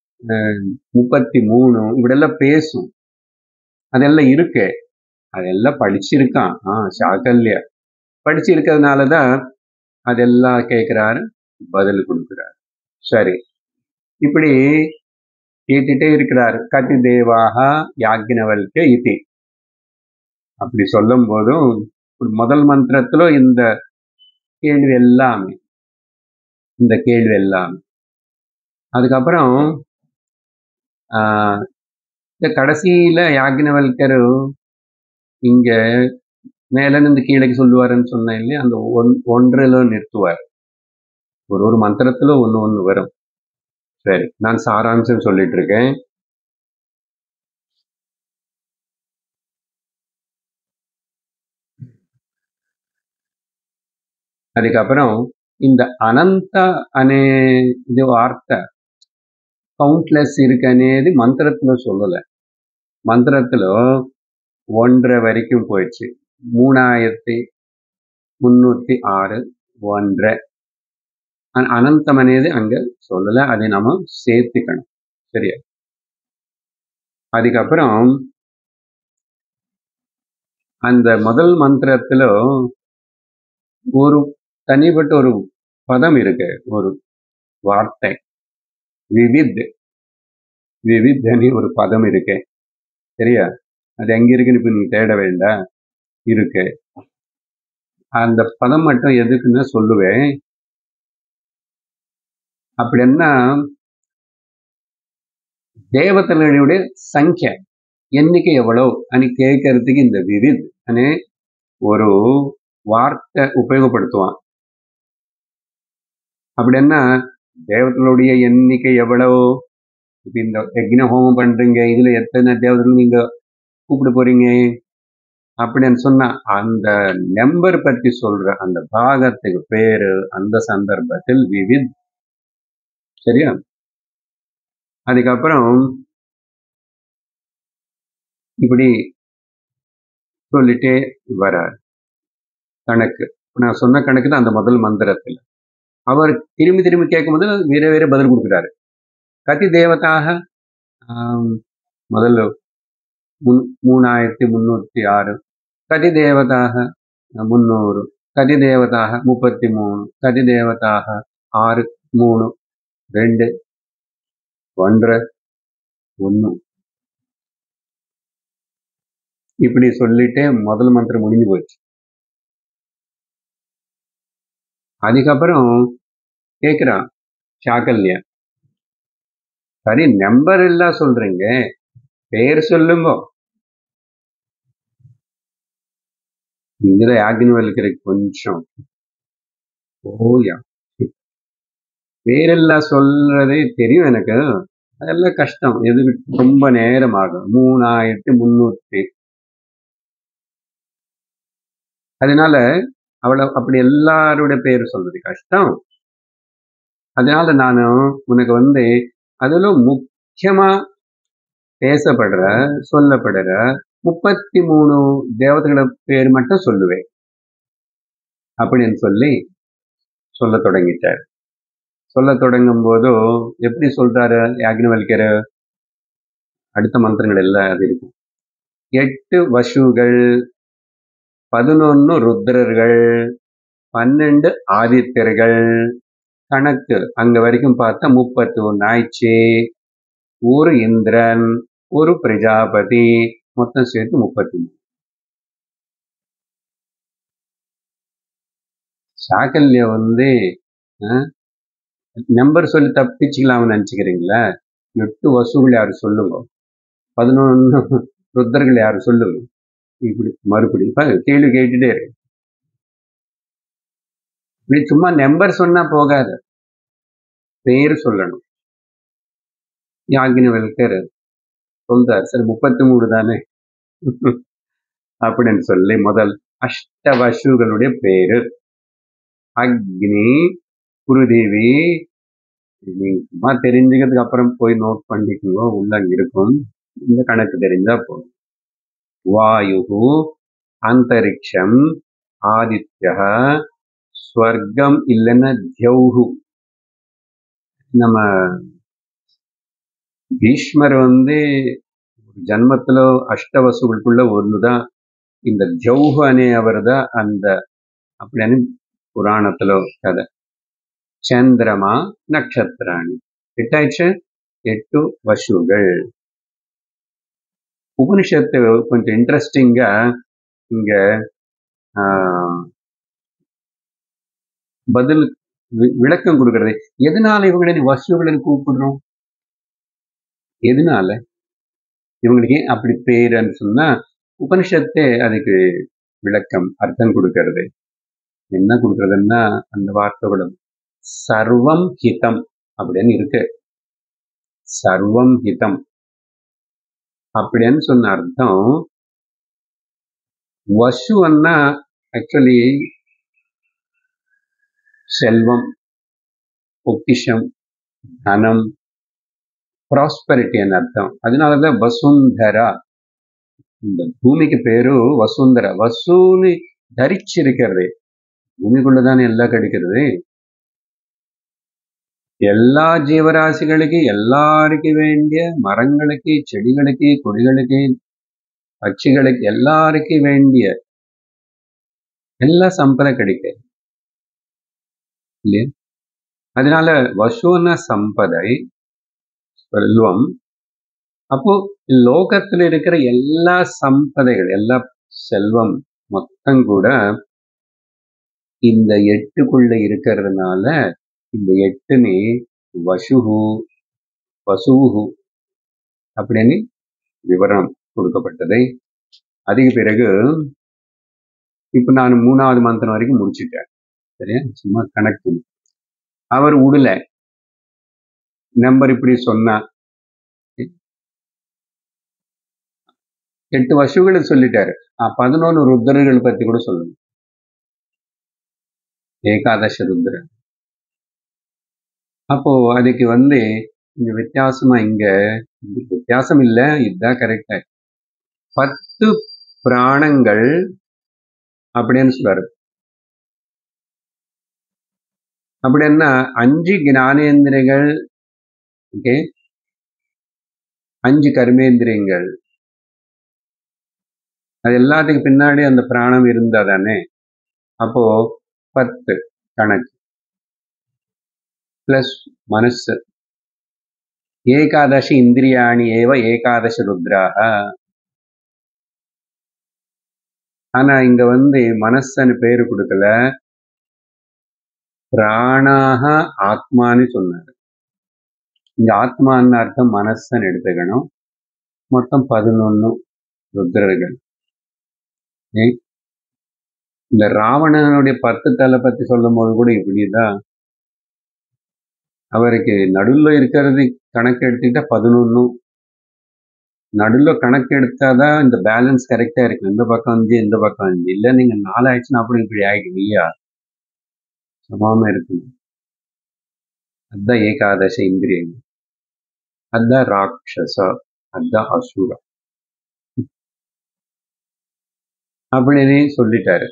33 இப்படியெல்லாம் பேசும். அதெல்லாம் இருக்கு, அதெல்லாம் படிச்சிருக்கான். சாக்கல்ய படிச்சிருக்கிறதுனாலதான் அதெல்லாம் கேட்கிறாரு, பதில் கொடுக்கிறார். சரி, இப்படி கேட்டுட்டே இருக்கிறார். கதி தேவாக யாக்ஞவல்க இதி அப்படி சொல்லும் போதும் முதல் மந்திரத்துல இந்த கேள்வி எல்லாமே அதுக்கப்புறம் இந்த கடைசியில யாக்ஞவல்கர் இங்க மேல இருந்து கீழே சொல்லுவாருன்னு சொன்னேன் இல்லையா? அந்த ஒன்றில் நிறுத்துவார். ஒரு மந்திரத்துல ஒண்ணு வரும். சரி, நான் சாராம்சம் சொல்லிட்டு இருக்கேன். அதுக்கப்புறம் இந்த అనంత అనేది వార్త కౌంట్లెస్ ఇరుకు అనేది మంత్రత్తులో சொல்லல. మంత్రత్తులో 1 வரைக்கும் போயிடுச்சு. 3306 1. అనంతం అనేది அங்க சொல்லல, அதை நாம சேர்த்துக்கணும். சரியா? அதுக்கப்புறம் அந்த முதல் மந்திரத்துல ஒரு தனிப்பட்ட ஒரு பதம் இருக்கு, ஒரு வார்த்தை, விவித் ஒரு பதம் இருக்கு. சரியா? அது எங்க இருக்குன்னு இப்ப நீங்க தேட வேண்டாம், இருக்கு. அந்த பதம் மட்டும் எதுக்குன்னு சொல்லுவேன். அப்படின்னா தேவதைகளுடைய சங்கிய ఎన్నిక ఎవడో అని కేకరத்துக்கு இந்த వివిధ్ అనే ஒரு வார்த்தை உபயோகப்படுத்துவான். அப்படின்னா தேவதைகளுடைய எண்ணிக்கை எவ்வளவு? இப்ப இந்த யக்ஞ ஹோமம் பண்றீங்க, இதுல எத்தனை தேவதைகள் நீங்க கூப்பிட போறீங்க அப்படின்னு சொன்னா அந்த நம்பர் பற்றி சொல்ற அந்த பாகத்துக்கு பேரு அந்த சந்தர்ப்பத்தில் விவித். சரியா? அதுக்கப்புறம் இப்படி சொல்லிட்டே வரார் கணக்கு. நான் சொன்ன கணக்கு தான் அந்த முதல் மந்திரத்தில். அவர் திரும்பி திரும்பி கேட்கும்போது வேற வேற பதில் கொடுக்குறாரு. கதி தேவதாக முதல்ல 3306, கதி தேவதாக 300, கதி தேவதாக 33, கதி தேவதாக 6, 3, 2, 1, 1. இப்படி சொல்லிட்டே முதல் மந்திரம் முடிஞ்சு போச்சு. அதுக்கப்புறம் கேட்கிறான் சாக்கல்யா, சரி நம்பர் எல்லாம் சொல்றீங்க, பேர் சொல்லுங்க. இங்கதான் யாக்ஞவல்கிற கொஞ்சம் ஓயா பேரெல்லாம் சொல்றதே தெரியும் எனக்கு, அதெல்லாம் கஷ்டம், எதுக்கு ரொம்ப நேரம் ஆகும். 3300. அதனால அவளை அப்படி எல்லாரோட பேர் சொல்றது கஷ்டம். அதனால நானும் உனக்கு அதுல முக்கியமா பேசப்படுற சொல்லப்படுற 33 தேவதைகளோட பேர் மட்டும் சொல்லுவேன் அப்படின்னு சொல்லி சொல்ல தொடங்கிட்டார். சொல்ல தொடங்கும் போதோ எப்படி சொல்றாரு யாக்ஞவல்கிற, அடுத்த மந்திரங்கள் எல்லாம் அது இருக்கும். 8 வசுகள், 11 ருத்ரர்கள், 12 ஆதித்யர்கள், கணக்கு அங்க வரைக்கும் பார்த்தா 31 ஆயிடுச்சு. ஒரு இந்திரன், ஒரு பிரஜாபதி, மொத்தம் சேர்த்து 33. சாக்கல்ய நம்பர் சொல்லி தப்பிச்சுக்கலாம்னு நினைச்சுக்கிறீங்களா? 8 வசுகள் யாரு சொல்லுங்க, 11 ருத்ரர்கள் யாரு சொல்லுங்க. இப்படி மறுபடியும் கேள்வி கேட்டுட்டே இருக்கு. இப்படி சும்மா நம்பர் சொன்னா போகாது, பேர் சொல்லணும். யாக்ஞவல்கர் சொல்றார், சரி 33 தானே அப்படின்னு சொல்லி முதல் அஷ்டவசுகளுடைய பேரு அக்னி, குருதேவி. நீங்க சும்மா தெரிஞ்சுக்கிறதுக்கு அப்புறம் போய் நோட் பண்ணிக்கோ, உள்ள இருக்கும். இந்த கணக்கு தெரிஞ்சா போதும். வாயு, அந்தரிக்ஷம், ஆதித்ய, ஸ்வர்க்கம் இல்லைன்னா தியௌஹு. நம்ம பீஷ்மர் ஜன்மத்துல அஷ்டவசுகளுக்குள்ள ஒண்ணுதான் இந்த தியௌஹு அனே அவர் தான் அந்த அப்படின்னு புராணத்துல கதை. சந்திரமா நட்சத்திராணி எட்டாயிடுச்சு, 8 வசுகள். உபனிஷத்து கொஞ்சம் இன்ட்ரெஸ்டிங்கா இங்க பதில் விளக்கம் கொடுக்கறது. எதனால இவங்களை வசுகளை கூப்பிடுறோம், எதனால இவங்களுக்கு அப்படி பேருன்னு சொன்னா உபனிஷத்தே அதுக்கு விளக்கம் அர்த்தம் கொடுக்கறது. என்ன கொடுக்கறதுன்னா அந்த வார்த்தைகளும் சர்வம் ஹிதம் அப்படின்னு இருக்கு. சர்வம் ஹிதம் அப்படின்னு சொன்ன அர்த்தம், வசுன்னா ஆக்சுவலி செல்வம், பொக்கிஷம், தனம், ப்ராஸ்பரிட்டின்னு அர்த்தம். அதனாலதான் வசுந்தரா, இந்த பூமிக்கு பேரு வசுந்தரா. வசூன்னு தரிச்சிருக்கிறது, பூமிக்குள்ளதானே எல்லாம் கிடைக்கிறது. எல்லா ஜீவராசிகளுக்கு, எல்லாருக்கு வேண்டிய மரங்களுக்கு, செடிகளுக்கு, கொடிகளுக்கு, பட்சிகளுக்கு, எல்லாருக்கும் வேண்டிய எல்லா சம்பதம் கிடைக்கும் இல்லையா? அதனால வசுன சம்பதை செல்வம். அப்போ லோகத்தில் இருக்கிற எல்லா சம்பதைகள், எல்லா செல்வம் மொத்தம் கூட இந்த 8க்குள்ள இருக்கிறதுனால இந்த 8னே வசுகு வசூஹு அப்படின்னு விவரம் கொடுக்கப்பட்டதை. அதுக்கு பிறகு இப்ப நான் 3வது மந்திரம் வரைக்கும் முடிச்சுட்டேன். சரியா? சும்மா கனெக்ட். அவர் உடல நம்பர் இப்படி சொன்னா 8 வசுகளை சொல்லிட்டாரு. 11 ருத்ரர்கள் பத்தி கூட சொல்லணும். ஏகாதச ருத்ரன். அப்போ அதுக்கு கொஞ்சம் வித்தியாசமா இங்க வித்தியாசம் இல்ல, இதுதான் கரெக்டா. 10 பிராணங்கள் அப்படின்னு சொல்றாரு. அப்படின்னா 5 ஞானேந்திரங்கள், ஓகே, 5 கர்மேந்திரியங்கள், அது எல்லாத்துக்கு பின்னாடி அந்த பிராணம் இருந்தா தானே. அப்போ 10 கணக்கு பிளஸ் மனசு. ஏகாதசி இந்திரியாணி ஏவ ஏகாதச ருத்ராக. ஆனா இங்க மனசன்னு பேரு கொடுக்கல, பிராணாக ஆத்மான்னு சொன்னாரு. இங்க ஆத்மான்னு அர்த்தம் மனசன்னு எடுத்துக்கணும். மொத்தம் 11 ருத்ரர்கள். இந்த ராவணனுடைய 10 தலை பத்தி சொல்லும் போது கூட இப்படிதான். அவருக்கு நடுவில் இருக்கிறது கணக்கு எடுத்துக்கிட்டா 11. நடுவில் கணக்கு எடுத்தாதான் இந்த பேலன்ஸ் கரெக்டா இருக்கு. இந்த பக்கம் 5, இந்த பக்கம் 5. இல்ல நீங்க 4 ஆயிடுச்சுன்னா அப்படி இப்படி ஆயிடும் இல்லையா? சமமா இருக்கணும். அதுதான் ஏகாதச இந்திரியங்கள். அதுதான் ராட்சச, அதுதான் அசுர அப்படின்னு சொல்லிட்டாரு.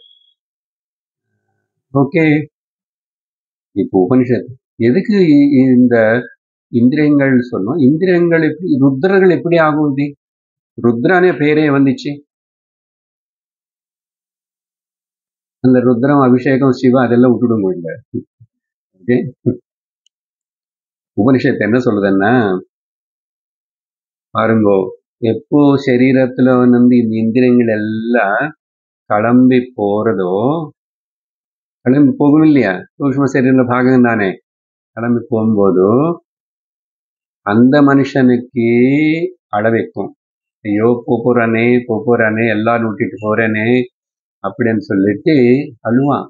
ஓகே, இப்போ உபனிஷத்து எதுக்கு இந்த இந்திரியங்கள் சொன்னோம்? இந்திரியங்கள் எப்படி, ருத்ரர்கள் எப்படி ஆகும்? ருத்ரானே பேரே வந்துச்சு. அந்த ருத்ரம், அபிஷேகம், சிவா அதெல்லாம் விட்டுடுங்க. இல்ல, ஓகே. உபனிஷத்து என்ன சொல்லுதுன்னா, பாருங்கோ, எப்போ சரீரத்துல இந்த இந்திரியங்கள் எல்லாம் கிளம்பி போறதோ, கிளம்பி போகும் இல்லையா, சூக்ஷ்ம சரீர பாகம் தானே, கிளம்பி போகும்போது அந்த மனுஷனுக்கு அழ வைக்கும். ஐயோ போறானே எல்லாரும் விட்டுட்டு போறேனே அப்படின்னு சொல்லிட்டு அழுவான்.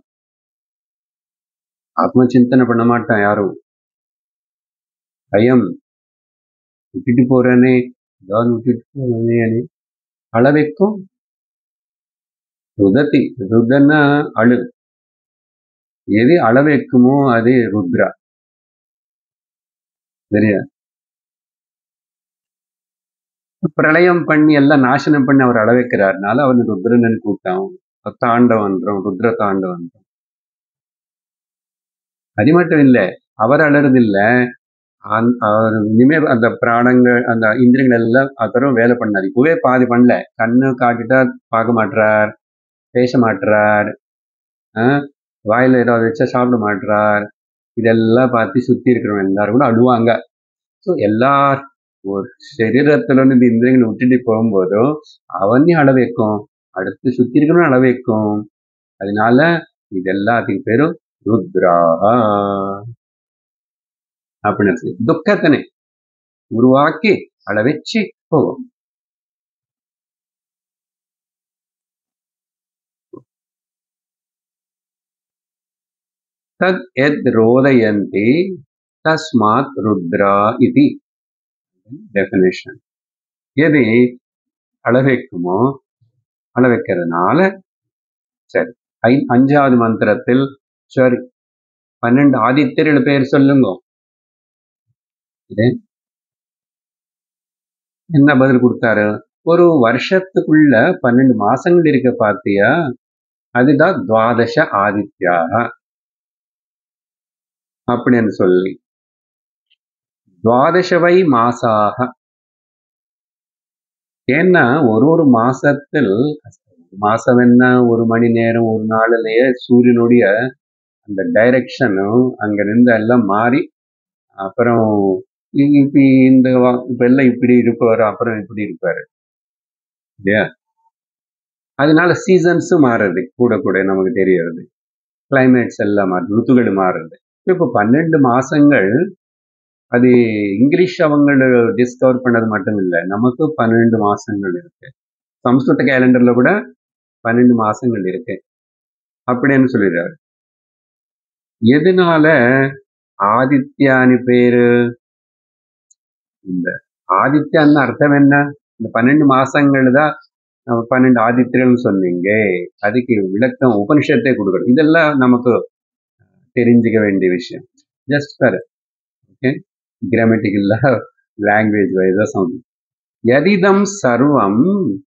ஆத்ம சிந்தனை பண்ண மாட்டான் யாரும். பயம், விட்டுட்டு போறேனே, ஏதாவது விட்டுட்டு போறேனே அழ வைக்கும். ருதத்தி, ருதன்னா அழு. எது அழ வைக்குமோ அது ருத்ரா. சரியா? பிரளயம் பண்ணி எல்லாம் நாசனம் பண்ணி அவர் அழ வைக்கிறாருனால அவன் ருத்ரன் கூட்டம். தாண்டவன்றோம், ருத்ர தாண்டவன்றோம். அது மட்டும் இல்லை, அவர் அழறது இல்லை, இனிமே அந்த பிராணங்கள், அந்த இந்திரியங்கள் எல்லாம் அப்புறம் வேலை பண்ணாரு. இப்பவே பாதி பண்ணல. கண்ணு காட்டிட்டா பார்க்க மாட்டார், பேச மாட்டார், வாயில ஏதாவது வச்சா சாப்பிட மாட்டார். இதெல்லாம் பார்த்து சுத்தி இருக்கிறவங்க எல்லாரும் கூட அழுவாங்க. ஸோ எல்லார் ஒரு சரீரத்துல இந்த இந்திரியங்களை விட்டுட்டு போகும்போதும் அவனையும் அழ வைக்கும், அடுத்து சுத்தி இருக்கிறவனும் அழ வைக்கும். அதனால இது எல்லாத்துக்கு பேரும் ருத்ரா அப்படின்னு சொல்லி துக்கத்தனை உருவாக்கி அழ வச்சு போகும். தத் எத் ரோதயந்தி தஸ்மாத் ருத்ரா இது டெஃபினேஷன். எது அழ வைக்குமோ அழ வைக்கிறதுனால. சரி, 5வது மந்திரத்தில் சரி 12 ஆதித்யர்கள் பேர் சொல்லுங்க. என்ன பதில் கொடுத்தாரு? ஒரு வருஷத்துக்குள்ள 12 மாசங்கள் இருக்க பார்த்தியா, அதுதான் துவாதச ஆதித்யா அப்படின்னு சொல்லி. துவாதசவை மாசாக. ஏன்னா ஒரு மாசத்தில், மாசம் என்ன, ஒரு மணி நேரம், ஒரு நாளிலேயே சூரியனுடைய அந்த டைரக்ஷனும் அங்க இருந்து எல்லாம் மாறி, அப்புறம் இப்ப எல்லாம் இப்படி இருப்பாரு, அப்புறம் இப்படி இருப்பாரு இல்லையா? அதனால சீசன்ஸும் மாறுறது கூட கூட நமக்கு தெரியறது. கிளைமேட்ஸ் எல்லாம் மாறுது, ருத்துகள் மாறுறது. இப்போ 12 மாசங்கள் அது இங்கிலீஷ் அவங்க டிஸ்கவர் பண்ணது மட்டும் இல்லை, நமக்கு 12 மாசங்கள் இருக்கு. சம்ஸ்கிருத கேலண்டர்ல கூட 12 மாசங்கள் இருக்கு அப்படின்னு சொல்லிடுறாரு. எதனால ஆதித்யான்னு பேரு? இந்த ஆதித்யான்னு அர்த்தம் என்ன? இந்த 12 மாசங்கள் தான் 12 ஆதித்யர்கள்னு சொன்னீங்க, அதுக்கு விளக்கம் உபனிஷத்தை கொடுக்கணும். இதெல்லாம் நமக்கு தெரிஞ்சுக்க வேண்டிய விஷயம். Just for okay, grammatical language வைஸா சொன்னோம். யதிதம் சர்வம்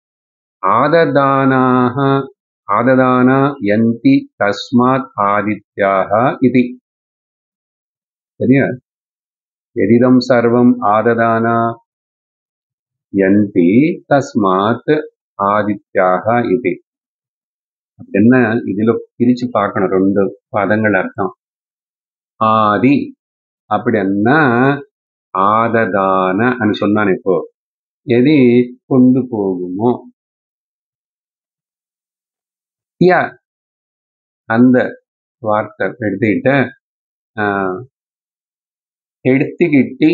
ஆததானாக ஆததானா யந்தி தஸ்மாத் ஆதித்யாக இதி. சரியா? எதிதம் சர்வம் ஆததானா யந்தி தஸ்மாத் ஆதித்யாக இதி. அப்படின்னா இதுல பிரிச்சு பார்க்கணும், 2 பதங்கள் அர்த்தம். ஆதி அப்படின்னா ஆததான சொன்னான். இப்போ எது கொண்டு போகுமோ, யா அந்த வார்த்தை எடுத்துக்கிட்டு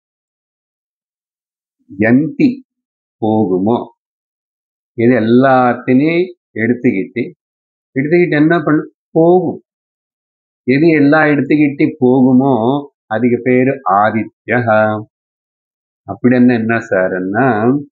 யந்தி போகுமோ, இது எல்லாத்தினையும் எடுத்துக்கிட்டு என்ன பண்ணு போகும். எது எல்லாம் எடுத்துக்கிட்டு போகுமோ அதுக்கு பேரு ஆதித்யா. அப்படின்னு என்ன சார்ன்னா,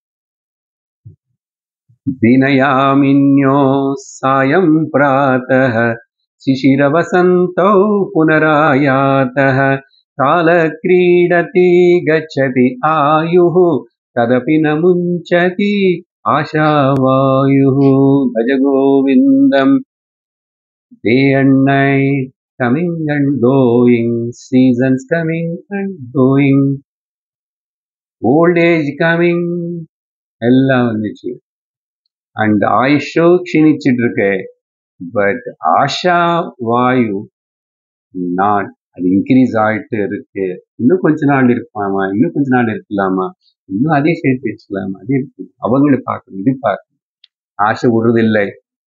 தினயாமின்யோ சாயம் பிராத்தः சிசிரவசந்தௌ புனராயாத்தः கால கிரீடதி கச்சதி ஆயுः ததபி ந முஞ்சதி ஆஷாவாயுः. பஜ கோவிந்தம். Day and night coming and going, seasons coming and going, old age coming, எல்லாம் வந்துச்சு. அண்ட் ஆயுஷோ க்ஷீணிச்சிட்டு இருக்கு. பட் ஆஷா வாயு நாட், அது இன்க்ரீஸ் ஆயிட்டு இருக்கு. இன்னும் கொஞ்ச நாள் இருக்கலாமா, இன்னும் கொஞ்ச நாள் இருக்கலாமா, இன்னும் அதே சேர்த்து வச்சுக்கலாமா, அதே இருக்கு. அவங்களை பார்க்கணும், இது பார்க்கணும், ஆசை விடுறதில்லை.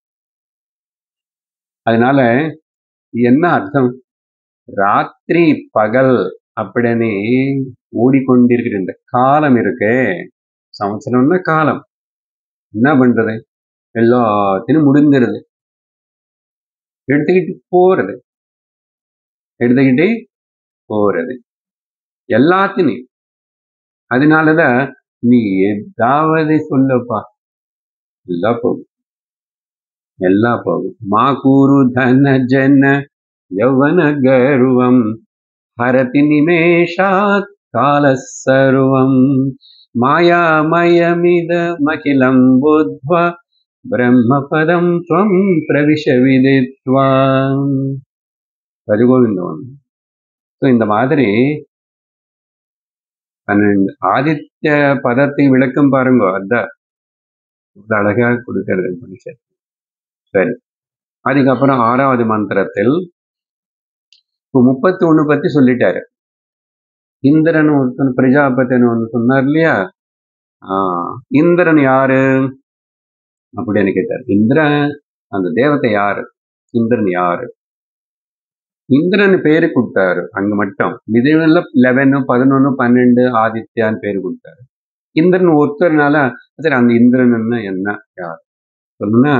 அதனால என்ன அர்த்தம்? ராத்திரி பகல் அப்படின்னு ஓடிக்கொண்டிருக்கிற இந்த காலம் இருக்கு, சம்வத்சரம்னா காலம், என்ன பண்றது? எல்லாத்திനും முடிஞ்சிருது, எடுத்துக்கிட்டு போறது எல்லாத்தினையும். அதனாலதான் நீ ஏதாவது சொல்லப்பா, எல்லாம் போகும். மா கூரு தன ஜன யவன கர்வம் ஹரதி நிமேஷாத் கால சர்வம் மாயாமயமிதமகிலம் புத்வா பிரம்மபதம் த்வம் பிரவிஷ விதித்வா. பரிகோவிந்தம். இந்த மாதிரி 12 ஆதித்ய பதத்தை விளக்கம் பாருங்க. அதான் அழகா கொடுக்கிறது மனுஷன். சரி, அதுக்கப்புறம் 6வது மந்திரத்தில் 31 பத்தி சொல்லிட்டாரு. இந்திரன் ஒருத்தன் பிரஜாபதினு ஒன்று சொன்னார் இல்லையா? இந்திரன் யாரு அப்படின்னு கேட்டார். இந்திரன் அந்த தேவதை யாரு? இந்திரன் யாரு? இந்திரன் பேரு கொடுத்தாரு அங்க மட்டும். இதுல 11, 11, 12 ஆதித்யான்னு பேரு கொடுத்தாரு. இந்திரன் ஒருத்தர்னால சரி, அந்த இந்திரன் என்ன யார் சொல்லுன்னா,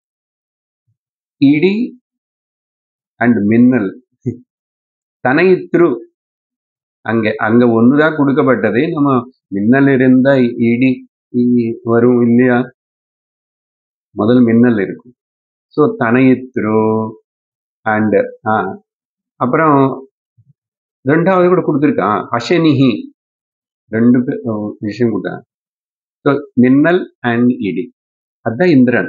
இடி அண்ட் மின்னல் தனை திரு அங்க ஒண்ணுதான் கொடுக்கப்பட்டது. நம்ம மின்னல் இருந்தா இடி வரும் இல்லையா? முதல் மின்னல் இருக்கும். ஸோ தனையித்ரு அண்ட் அப்புறம் 2வது கூட கொடுத்துருக்கான் அஷனிஹி, 2 விஷயம் கொடுத்தாங்க. ஸோ மின்னல் அண்ட் இடி, அதுதான் இந்திரன்.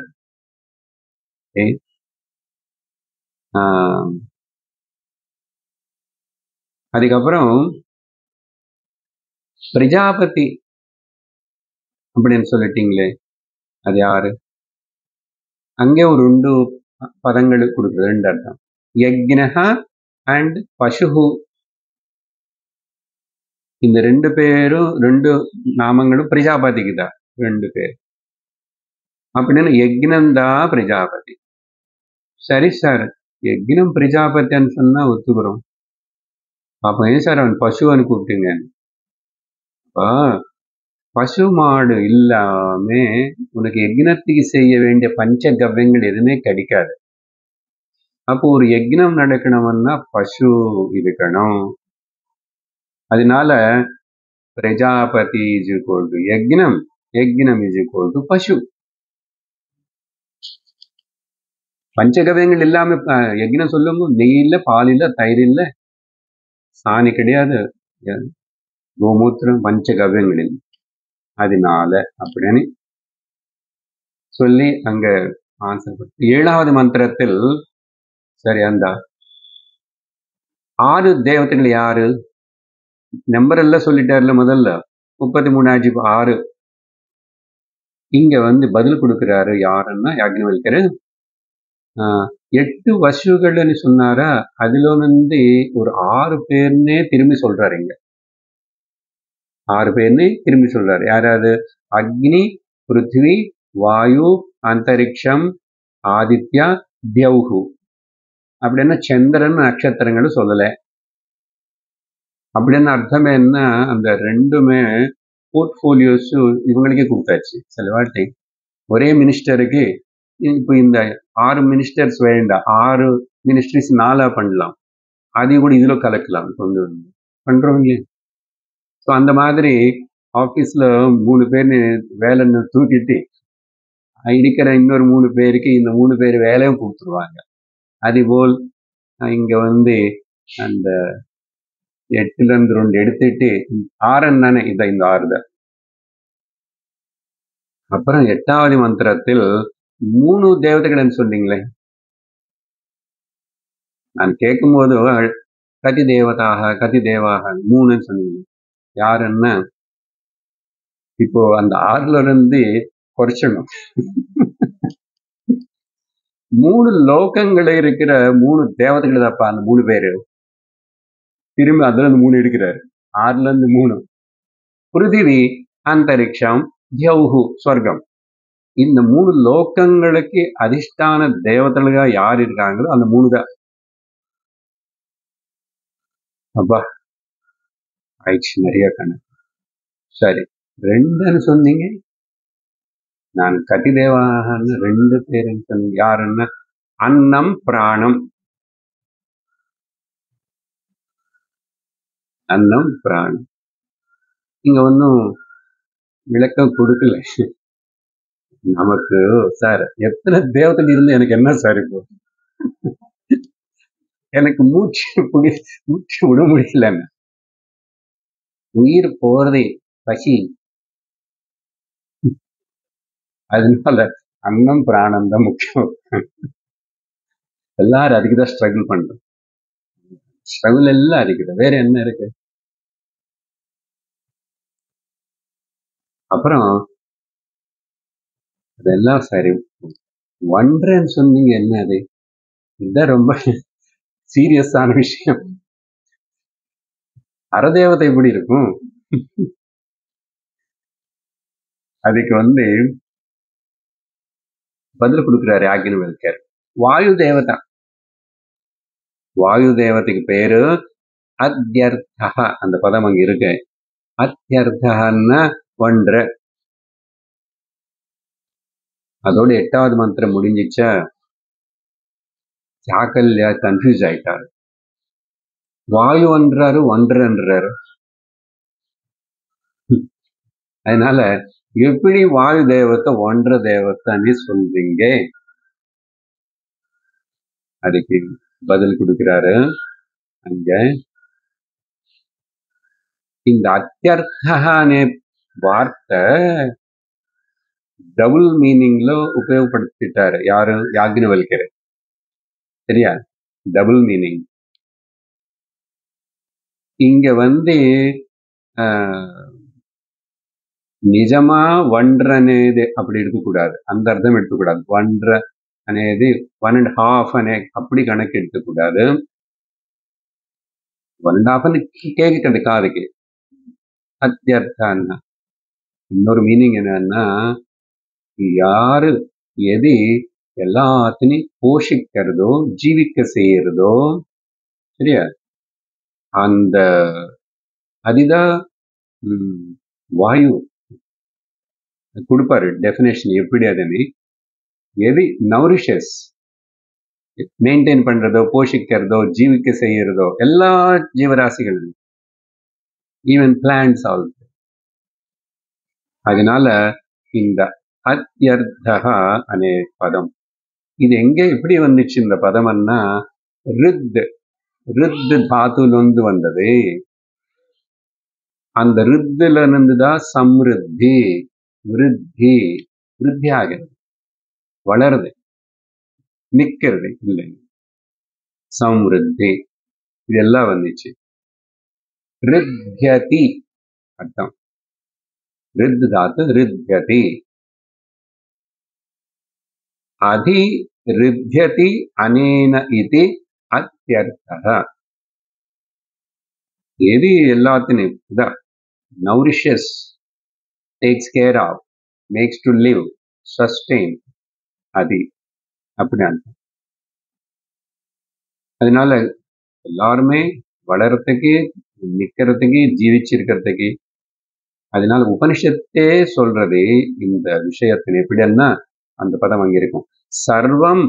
அதுக்கப்புறம் பிரஜாபதி அப்படின்னு சொல்லிட்டீங்களே, அது யாரு? அங்கே ஒரு 2 பதங்கள் கொடுக்குறது, 2 அர்த்தம். யக்ஞஹ அண்ட் பசுஹு, இந்த 2 பேரும் 2 நாமங்களும் பிரஜாபதிக்கு தான் 2 பேர். அப்படின்னு யக்னந்தா பிரஜாபதி. சரி சார், யக்னம் பிரஜாபதின்னு சொன்னா ஒத்துக்கிறோம். அப்ப ஏன் சார் அவன் பசுவன்னு கூப்பிட்டீங்க? பசு மாடு இல்லாம உனக்கு யஜ்னத்துக்கு செய்ய வேண்டிய பஞ்ச கவ்யங்கள் எதுவுமே கிடைக்காது. அப்போ ஒரு யஜ்னம் நடக்கணும்னா பசு இருக்கணும். அதனால பிரஜாபதி இஸ் ஈக்குவல் டு யஜ்னம், யஜ்னம் இஸ் ஈக்குவல் டு பசு. பஞ்சகவ்யங்கள் இல்லாம யஜ்னம் சொல்லும் நெய் இல்ல, பால் இல்ல, தயிர் இல்ல, சாணி கிடையாது, கோமூத்திரம், பஞ்சகவ்யங்கள் இல்லை. அதனால அப்படின்னு சொல்லி அங்க ஆன்சர். 7வது மந்திரத்தில் சரி, அந்த 6 தேவதைகள் யாரு? நம்பர் எல்லாம் சொல்லிட்டாருல முதல்ல 33 6. இங்க பதில் கொடுக்கிறாரு யாருன்னா யாக்ஞவல்கர். 8 வசுகள்னு சொன்னாரா, அதுல ஒரு 6 பேர்னே திரும்பி சொல்றாரு. இங்க 6 பேர்னே திரும்பி சொல்றாரு. யாராவது? அக்னி, பிருத்வி, வாயு, அந்தரிக்ஷம், ஆதித்யா, தியௌஹு. அப்படின்னா சந்திரன் நட்சத்திரங்களும் சொல்லல. அப்படின்னு அர்த்தம் என்ன? அந்த ரெண்டுமே போர்ட்போலியோஸ் இவங்களுக்கே கொடுத்தாச்சு. சில வாட்டி ஒரே மினிஸ்டருக்கு இப்போ இந்த 6 மினிஸ்டர்ஸ் வேண்டாம், 6 மினிஸ்ட்ரிஸ் 4 பண்ணலாம், அதையும் கூட இதுல கலக்கலாம், கொண்டு வந்து பண்றவங்க. ஸோ அந்த மாதிரி ஆஃபீஸ்ல 3 பேர் வேலைன்னு தூக்கிட்டு இருக்கிற இன்னொரு 3 பேருக்கு இந்த 3 பேர் வேலையும் கொடுத்துருவாங்க. அதுபோல் இங்க அந்த 8ல இருந்து 2 எடுத்துட்டு 6 தானே, இந்த 6 தான். அப்புறம் 8வது மந்திரத்தில் 3 தேவதைகள் சொன்னீங்களே, நான் கேட்கும்போது கதி தேவதாக கதி தேவாக 3 சொன்னீங்க. யாருன்னா இப்போ அந்த 6ல இருந்து குறைச்சிடணும். 3 லோகங்கள் இருக்கிற 3 தேவதைகள் தப்பா அந்த 3 பேரு. திரும்பி அதுல இருந்து 3 எடுக்கிறாரு. 6ல இருந்து 3. பிருத்திவி, அந்தரிக்ஷம், தியௌஹு, ஸ்வர்க்கம். இந்த 3 லோகங்களுக்கு அதிஷ்டான தேவதைகளா யார் இருக்காங்களோ அந்த 3 தான். அப்பா ஆயிடுச்சு, நிறைய கணக்கு. சரி, 2ன்னு சொன்னீங்க. நான் கதி தேவாகன்னு 2 பேருன்னு சொன்னீங்க. யாருன்னா அன்னம், பிராணம். அன்னம், பிராணம். இங்க ஒன்னும் விளக்கம் கொடுக்கல நமக்கு. சார் எத்தனை தேவதை இருந்து எனக்கு என்ன சார் இப்போ? எனக்கு மூச்சு விட முடியல. உயிர் போறதே பசி. அதனால அன்னம் பிராணம் தான் முக்கியம். எல்லாரும் அதுக்குதான் ஸ்ட்ரகிள் பண்றோம். ஸ்ட்ரகிள் எல்லாம் இருக்குது, வேற என்ன இருக்கு? அப்புறம் அதெல்லாம் சரி. ஒன்றன்னு சொன்னீங்க, என்ன அது? இதுதான் ரொம்ப சீரியஸான விஷயம். அறதேவதை எப்படி இருக்கும்? அதுக்கு பதில் கொடுக்கிறாரு யாக்ஞவல்கர். வாயு தேவதா. வாயு தேவதைக்கு பேரு அத்யர்த்தா. அந்த பதம் அங்க இருக்கு. அத்யர்த்தன்னா ஒன்று. அதோட 8வது மந்திரம் முடிஞ்சிச்சா? சாக்கல்யா கன்ஃபியூஸ் ஆயிட்டாரு. வாயு என்றாரு, ஒன்றுன்றாரு. அதனால எப்படி வாயு தேவத்தை ஒன்ற தேவத்தைன்னு சொல்றீங்க? அதுக்கு பதில் கொடுக்கிறாரு அங்க. இந்த அத்தியர்த்தனே வார்த்தை டபுள் மீனிங்ல உபயோகப்படுத்திட்டாரு. யாரு? யாக்ஞவல்கர். சரியா? Double meaning. இங்க నిజమా వండ్ర అనేది அப்படி எடுக்கக்கூடாது, அந்த அர்த்தம் எடுக்கக்கூடாது. వండ్ర అనేది 1.5 அనే அப்படி கணக்கு எடுக்கக்கூடாது. 1.5 கேட்குது காதுக்கு. அத்தியர்த்தன்னா இன்னொரு மீனிங் என்னன்னா, யாரு எது எல்லாத்தையும் போஷிக்கிறதோ, ஜீவிக்க செய்யறதோ, சரியா, அந்த அதுதான் வாயு கொடுப்பாரு டெஃபினேஷன் எப்படி அதுன்னு. எது நௌரிஷஸ் மெயின்டைன் பண்றதோ, போஷிக்கிறதோ, ஜீவிக்க செய்யறதோ எல்லா ஜீவராசிகளும், ஈவன் பிளான்ட்ஸ் ஆல்சோ. அதனால இந்த அத்யர்த்தா அனே பதம் இது எங்க எப்படி வந்துச்சு இந்த பதம்னா ரித் தாத்துலேருந்து வந்தது. அந்த ரித்துல இருந்துதான் சம்ருத்தி விருத்தி ஆகிறது, வளருது, நிக்கிறது இல்லை, சம்ருத்தி இதெல்லாம் வந்துச்சு. ரித்யதி அர்த்தம், ரித் தாத்து ரித்யதி. அதி ரித்யதி அனேன இது அத்யர்த்தः. எது எல்லாத்தினையும் nourishes, takes care of, makes to live, sustain, அது அப்படி அர்த்தம். அதனால எல்லாருமே வளர்றதுக்கு, நிக்கிறதுக்கு, ஜீவிச்சிருக்கிறதுக்கு. அதனால உபனிஷத்தே சொல்றது இந்த விஷயத்தின் எப்படின்னா அந்த பதம் அங்க இருக்கும். சர்வம்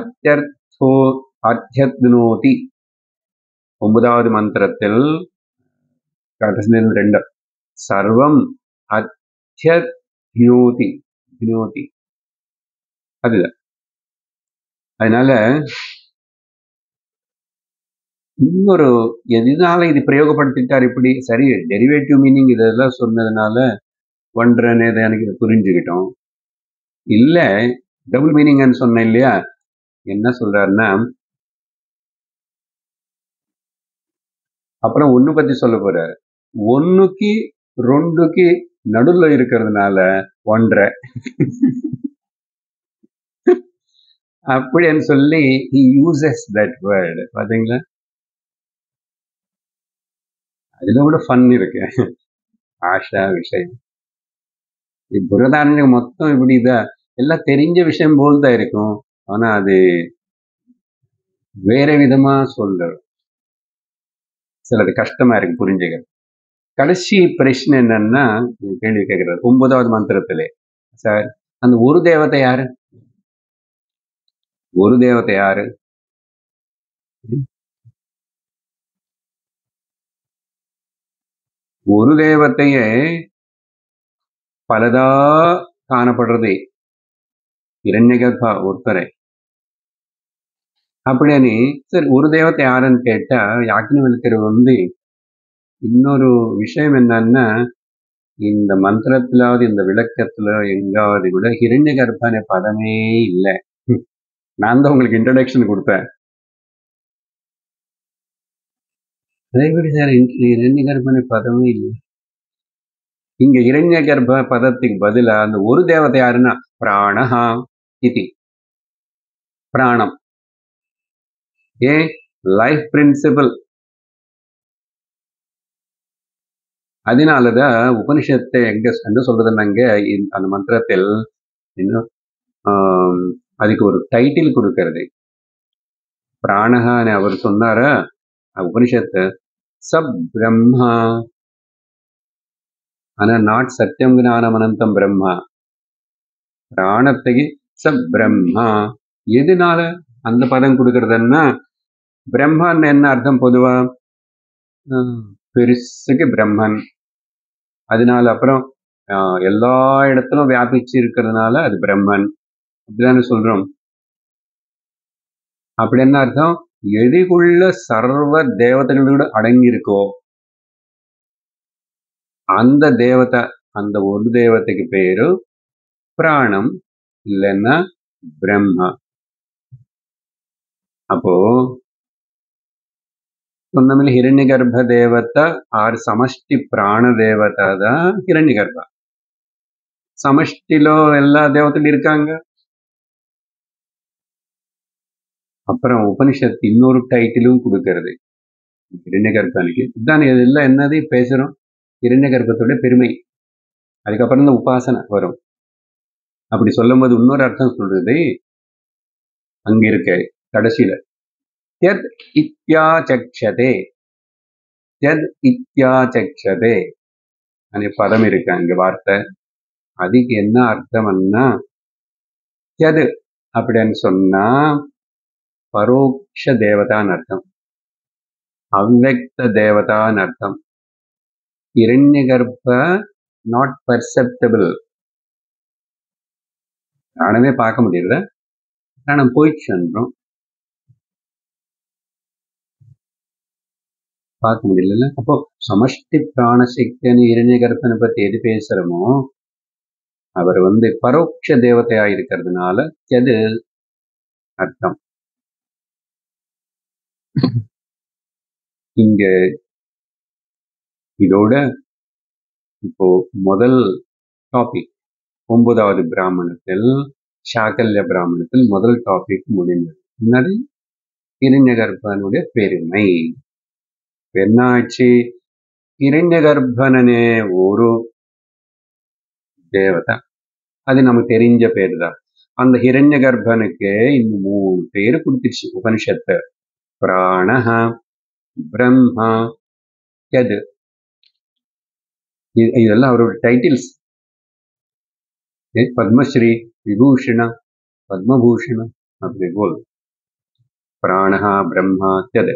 அத்யத்னோதி 9வது மந்திரத்தில் கடைசியில் 2 சர்வம் அத்யத்னோதி அதுதான். அதனால இன்னொரு எதனால இது பிரயோகப்படுத்திட்டார் இப்படி, சரி டெரிவேட்டிவ் மீனிங் இதெல்லாம் சொன்னதுனால ஒன்றனே எனக்கு புரிஞ்சுக்கிட்டோம். இல்ல டபுள் மீனிங்னு சொன்னேன் இல்லையா, என்ன சொல்றாருன்னா அப்புறம் 1 பத்தி சொல்ல போறாரு. 1க்கு 2க்கு நடுவுல இருக்கிறதுனால 1.5 அப்படின்னு சொல்லி he uses that word. பாத்தீங்களா, அதுல கூட ஃபன் இருக்கு. ஆஷா விஷயம் புரதாரண்யம் மொத்தம் இப்படிதான், எல்லாம் தெரிஞ்ச விஷயம் போல் தான் இருக்கும். ஆனா அது வேற விதமா சொல்ற, சிலது கஷ்டமா இருக்கு புரிஞ்சுக்க. கடைசி பிரச்சனை என்னன்னா கேள்வி கேட்கிறது 9வது மந்திரத்திலே, சார் அந்த ஒரு தேவதை யாரு, ஒரு தேவதை யாரு? ஒரு தேவத்தையே பலதா காணப்படுறது, இரண்யகர்பா ஒருத்தரை. அப்படின்னு சரி ஒரு தேவத்தை யாருன்னு கேட்டா யாக்ஞவல்கர் இன்னொரு விஷயம் என்னன்னா, இந்த மந்திரத்திலாவது இந்த விளக்கத்துல எங்காவது கூட ஹிரண்யகர்பான பதமே இல்லை. நான் தான் உங்களுக்கு இன்ட்ரடக்ஷன் கொடுத்தேன். அதேபடி சார் ஹிரண்யகர்பான பதமே இல்லை. இங்க ஹிரண்யகர்ப பதத்துக்கு பதிலா அந்த ஒரு தேவதை யாருன்னா பிராணஹா இதி, பிராணம். Life principle. அதனாலதான் உபனிஷத்தை என்ன சொல்றதுன்னாங்க அந்த மந்திரத்தில் இன்னும் அதுக்கு ஒரு டைட்டில் கொடுக்கறது. பிராணஹான்னு அவர் சொன்னார உபனிஷத்து சப் பிரம்மா, ஆனா நாட் சத்தியம் ஞானம் அனந்தம் பிரம்மா. பிராணத்துக்கு சப் பிரம்மா. எதுனால அந்த பதம் கொடுக்கறதுன்னா, பிரம்மன் என்ன அர்த்தம் பொதுவா பெருசுக்கு பிரம்மன். அதனால அப்புறம் எல்லா இடத்திலும் வியாபிச்சு இருக்கிறதுனால அது பிரம்மன் அப்படிதானே சொல்றோம். அப்படி என்ன அர்த்தம், எதுக்குள்ள சர்வ தேவதைகளோட அடங்கி இருக்கோ அந்த தேவதை, அந்த ஒரு தேவதைக்கு பேரு பிராணம், இல்லைன்னா பிரம்மா. அப்போ சொன்னமில்ல ஹிரண்யகர்ப தேவதை ஆறு சமஷ்டி பிராண தேவதை தான் ஹிரண்யகர்பா. சமஷ்டிலோ எல்லா தேவதையும் இருக்காங்க. அப்புறம் உபனிஷத்து இன்னொரு டைட்டிலும் கொடுக்கறது ஹிரண்யகர்பனுக்கு. இதுதான் இதெல்லாம் என்னது பேசுறோம், ஹிரண்யகர்பத்தோட பெருமை. அதுக்கப்புறம் தான் உபாசனை வரும். அப்படி சொல்லும் போது இன்னொரு அர்த்தம் சொல்றது அங்க இருக்க கடைசியில இத்யாசக்ஷதே. த்யத் இத்யாசக்ஷதே அనే பதம் இருக்கு அங்க வார்த்தை. அதுக்கு என்ன அர்த்தம்னா, த்யத் அப்படின்னு சொன்னா பரோட்ச தேவதான்னு அர்த்தம், அவ்வக்த தேவதான்னு அர்த்தம். இரண்யகர்ப்ப நாட் பர்செப்டபிள், பிராணமே பார்க்க முடியல, பிராணம் போயிடுச்சுன்றோம், பார்க்க முடியல. அப்போ சமஷ்டி பிராணசக்தின்னு இரண்யகர்ப்பனை பத்தி எது பேசுறோமோ அவர் பரோட்ச தேவதையா இருக்கிறதுனால எது அர்த்தம். இங்க இதோட இப்போ முதல் டாபிக் 9வது பிராமணத்தில், சாகல்ய பிராமணத்தில் முதல் டாபிக் முடிந்தது. முன்னாடி இரண்யகர்ப்பனுடைய பெருமை என்னாச்சு. இரண்யகர்ப்பனே ஒரு தேவதை, அது நமக்கு தெரிஞ்ச பேர் தான். அந்த ஹிரண்யகர்ப்பனுக்கு இன்னும் 3 பேர் கொடுத்துச்சு உபனிஷத்து. பிராணஹ, பிரம்மா, யத். இதெல்லாம் அவரோட டைட்டில்ஸ். பத்மஸ்ரீ, விபூஷண, பத்மபூஷண அப்படி போல். பிராணஹா, பிரம்மா, யத்.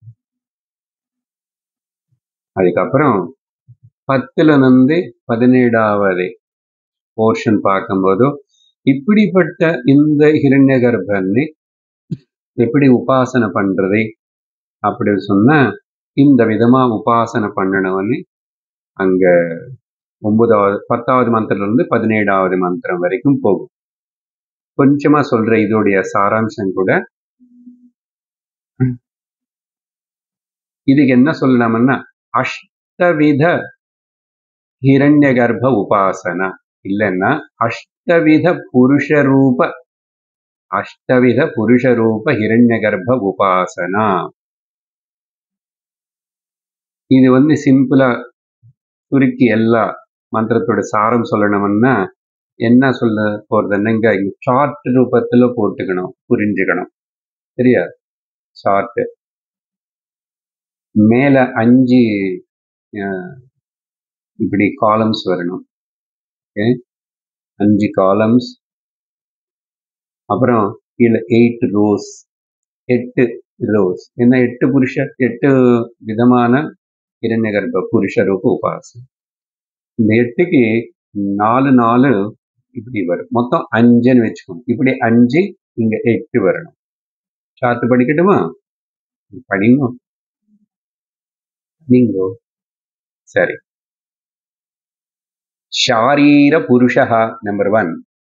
அதுக்கப்புறம் 10லிருந்து 17வது போர்ஷன் பார்க்கும்போது இப்படிப்பட்ட இந்த ஹிரண்யகர்ப்பனை எப்படி உபாசனை பண்றது அப்படின்னு சொன்னா, இந்த விதமா உபாசனை பண்ணணும்னு அங்க 10வது மந்திரத்திலிருந்து 17வது மந்திரம் வரைக்கும் போகும். கொஞ்சமா சொல்ற இதோடைய சாராம்சம் கூட. இதுக்கு என்ன சொல்லலாம்னா, அஷ்டவித ஹிரண்யகர்ப்ப உபாசனா, இல்லைன்னா அஷ்டவித புருஷரூப ஹிரண்யகர்ப்ப உபாசனா. இது சிம்பிளா சுருக்கி எல்லா மந்திரத்தோட சாரம் சொல்லணும்னா என்ன சொல்ல போறதுன்னா, இங்க சார்ட் ரூபத்துல போட்டுக்கணும், புரிஞ்சுக்கணும். சரியா? சார்ட் மேல 5 இப்படி காலம்ஸ் வரணும். 5 காலம்ஸ். அப்புறம் கீழே 8 ரோஸ், 8 ரோஸ். என்ன 8 விதமான ஹிரண்யகர்ப்ப புருஷ ரூப உபாசனை. இந்த 8க்கு 4 இப்படி வரும். மொத்தம் 5ன்னு வச்சுக்கோங்க. இப்படி 5, இங்க 8 வரணும். சார்ட் படிக்கட்டுமா? படிங்க நீங்கோ. சரி. ஷாரீர புருஷா நம்பர் 1.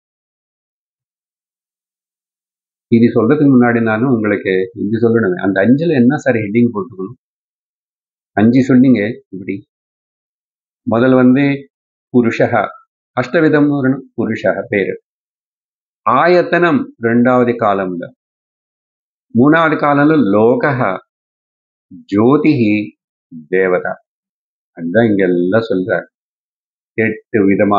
இது சொல்றதுக்கு முன்னாடி நானும் உங்களுக்கு இது சொல்லணும். அந்த 5ல என்ன சார் ஹெட்டிங் போட்டுக்கணும்? 5 சொன்னீங்க. இப்படி முதல் புருஷா, அஷ்டவிதம் வரணும். புருஷா பேரு. ஆயத்தனம் 2வது காலம்ல. 3வது காலம்ல லோகா, ஜோதிஹி, தேவதா. அதுதான் இங்க எல்லாம் சொல்றார். 8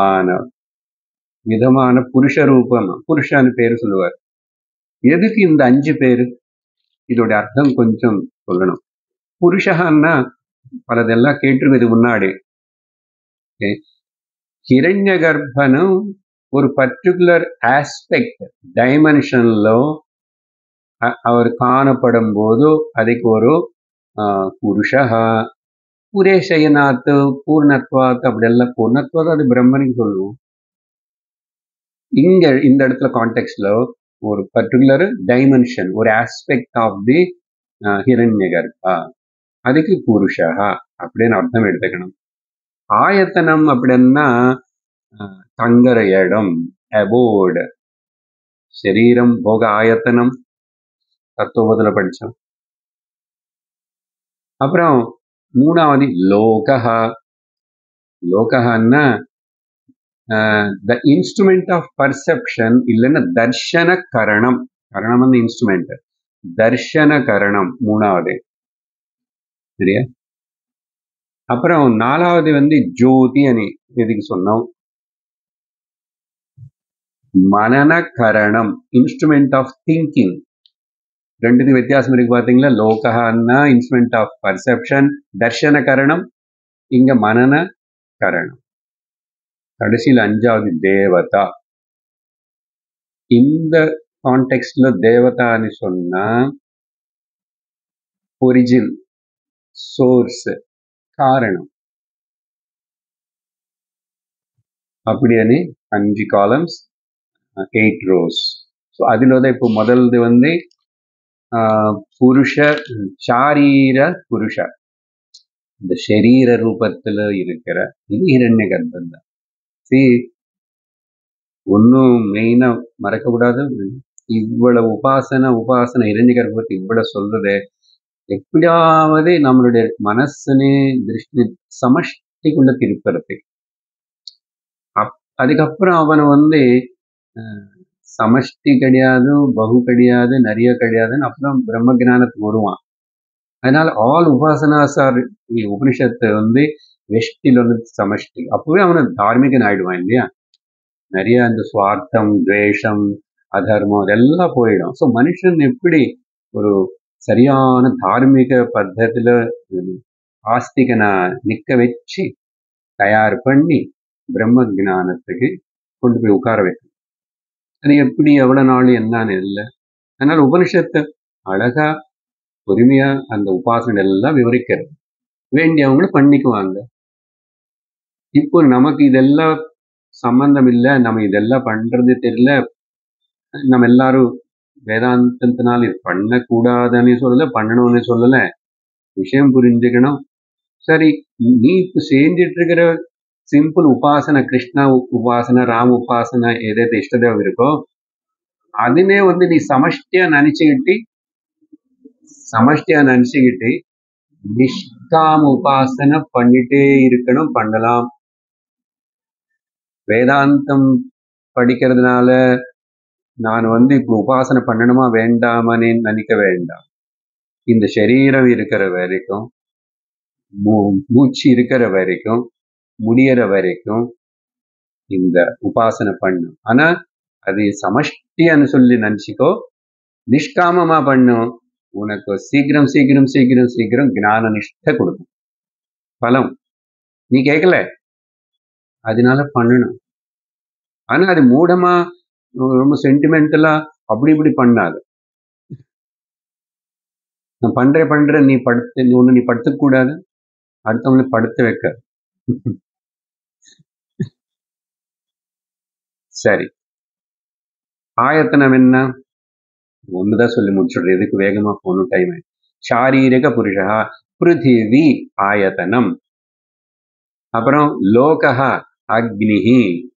விதமான புருஷ ரூபம், புருஷான்னு பேரு சொல்லுவார். எதுக்கு இந்த 5 பேரு? இதோட அர்த்தம் கொஞ்சம் சொல்லணும். புருஷன்னா பலதெல்லாம் கேட்டிருக்கிறது முன்னாடி. ஹிரண்யகர்ப்பனும் ஒரு பர்டிகுலர் ஆஸ்பெக்ட், டைமென்ஷன்ல அவர் காணப்படும் போது அதுக்கு ஒரு புருஷா, புரேஷயனாத்து, பூர்ணத்வாத் அப்படியெல்லாம். பூர்ணத்வாத் அது பிரம்மனுக்கு சொல்லுவோம். இங்க இந்த இடத்துல கான்டெக்ட்ல ஒரு பர்டிகுலர் டைமென்ஷன், ஒரு ஆஸ்பெக்ட் ஆஃப் தி ஹிரண்யகர்ப்பா, அதுக்கு புருஷா அப்படின்னு அர்த்தம் எடுத்துக்கணும். ஆயத்தனம் அப்படின்னா தங்குற இடம், அபோர்டு. சரீரம் போக ஆயத்தனம் தத்துவத்துல படிச்சோம். அப்புறம் 3வது லோகா. லோகன்னா த இன்ஸ்ட்ருமெண்ட் ஆஃப் பர்செப்ஷன், இல்லைன்னா தர்ஷன கரணம். கரணம் இன்ஸ்ட்ருமெண்ட், தர்ஷன கரணம் 3வது. சரியா? அப்புறம் 4வது ஜோதி அணி. எதுக்கு சொன்னோம்? மனன கரணம், இன்ஸ்ட்ருமெண்ட் ஆஃப் திங்கிங். ரெண்டுக்கும் வித்தியாசம் இருக்கு பாத்தீங்களா? லோகஹான்னா இன்ஸ்ட்ருமெண்ட் ஆஃப் பர்செப்ஷன், தர்ஷன கரணம், இங்க மனன கரணம். கடைசியில் 5வது தேவதா. இந்த கான்டெக்ட்ல தேவதான்னு சொன்னா ஒரிஜின், சோர்ஸ், காரணம். அப்படின்னு 5 காலம்ஸ், 8 rows. ஸோ அதில் தான் இப்போ முதல்து வந்து புருஷ, சாரீர புருஷ, இந்த ஷரீர ரூபத்துல இருக்கிற இது இரண்ய கர்ப்பம் தான். ஒன்னும் மெயினா மறக்க கூடாது, இவ்வளவு உபாசனை இரண்ய கர்ப்பத்தை இவ்வளவு சொல்றது எப்படியாவது நம்மளுடைய மனசனே திருஷ்டி சமஷ்டிக்குள்ள திருப்பறதுக்கு. அதுக்கப்புறம் அவனை வந்து சமஷ்டி கிடையாது, பகு கிடையாது, நிறைய கிடையாதுன்னு அப்புறம் பிரம்ம ஜானத்துக்கு வருவான். அதனால ஆல் உபாசனாஸ் ஆர், உபனிஷத்தை வந்து வெஷ்டில வந்து சமஷ்டி. அப்பவே அவனை தார்மீகன் ஆயிடுவான் இல்லையா? நிறைய அந்த சுவார்த்தம், துவேஷம், அதர்மம் அதெல்லாம் போயிடும். ஸோ மனுஷன் எப்படி ஒரு சரியான தார்மீக பத்தத்துல ஆஸ்திகனை நிக்க வச்சு தயார் பண்ணி பிரம்ம ஜானத்துக்கு கொண்டு போய் உட்கார வைக்கணும். அது எப்படி எவ்வளவு நாள் என்னன்னு இல்லை. அதனால உபனிஷத்தை அழகா பொறுமையா அந்த உபாசனை எல்லாம் விவரிக்கிறது. வேண்டியவங்களும் பண்ணிக்குவாங்க. இப்போ நமக்கு இதெல்லாம் சம்பந்தம் இல்லை, நம்ம இதெல்லாம் பண்றது தெரியல, நம்ம எல்லாரும் வேதாந்தத்தினால இது பண்ணக்கூடாதுன்னு சொல்லல, பண்ணணும்னு சொல்லல. விஷயம் புரிஞ்சுக்கணும். சரி, நீ இப்ப செஞ்சிட்டு இருக்கிற சிம்பிள் உபாசனை, கிருஷ்ணா உபாசனை, ராம உபாசனை, எதாவது இஷ்டதேவம் இருக்கோ அதுனே வந்து நீ சமஷ்டியா நினைச்சுக்கிட்டு நிஷ்காம உபாசனை பண்ணிட்டே இருக்கணும். பண்ணலாம். வேதாந்தம் படிக்கிறதுனால நான் வந்து இப்ப உபாசனை பண்ணணுமா வேண்டாமான்னு நினைக்க வேண்டாம். இந்த சரீரம் இருக்கிற வரைக்கும், மூச்சு இருக்கிற வரைக்கும், முடியற வரைக்கும் இந்த உபாசனை பண்ணும். ஆனா அது சமஷ்டியான்னு சொல்லி நினைச்சுக்கோ, நிஷ்காமமா பண்ணும். உனக்கு சீக்கிரம் சீக்கிரம் சீக்கிரம் சீக்கிரம் ஞான நிஷ்டை கொடுக்கும் பலம். நீ கேட்கல, அதனால பண்ணணும். ஆனா அது மூடமா ரொம்ப சென்டிமெண்டலா அப்படி இப்படி பண்ணாது. நான் பண்றேன், நீ ஒண்ணு நீ படுத்துக்க கூடாது, அடுத்தவங்களை படுத்த வைக்க. சரி, ஆயத்தனம் என்ன? ஒண்ணுதான் சொல்லி முடிச்சுடுறேன், எதுக்கு வேகமா போகணும், டைம் ஆயிடுச்சு. சாரீரக புருஷா பிருத்திவி ஆயத்தனம். அப்புறம் லோகஹ அக்னிஹி,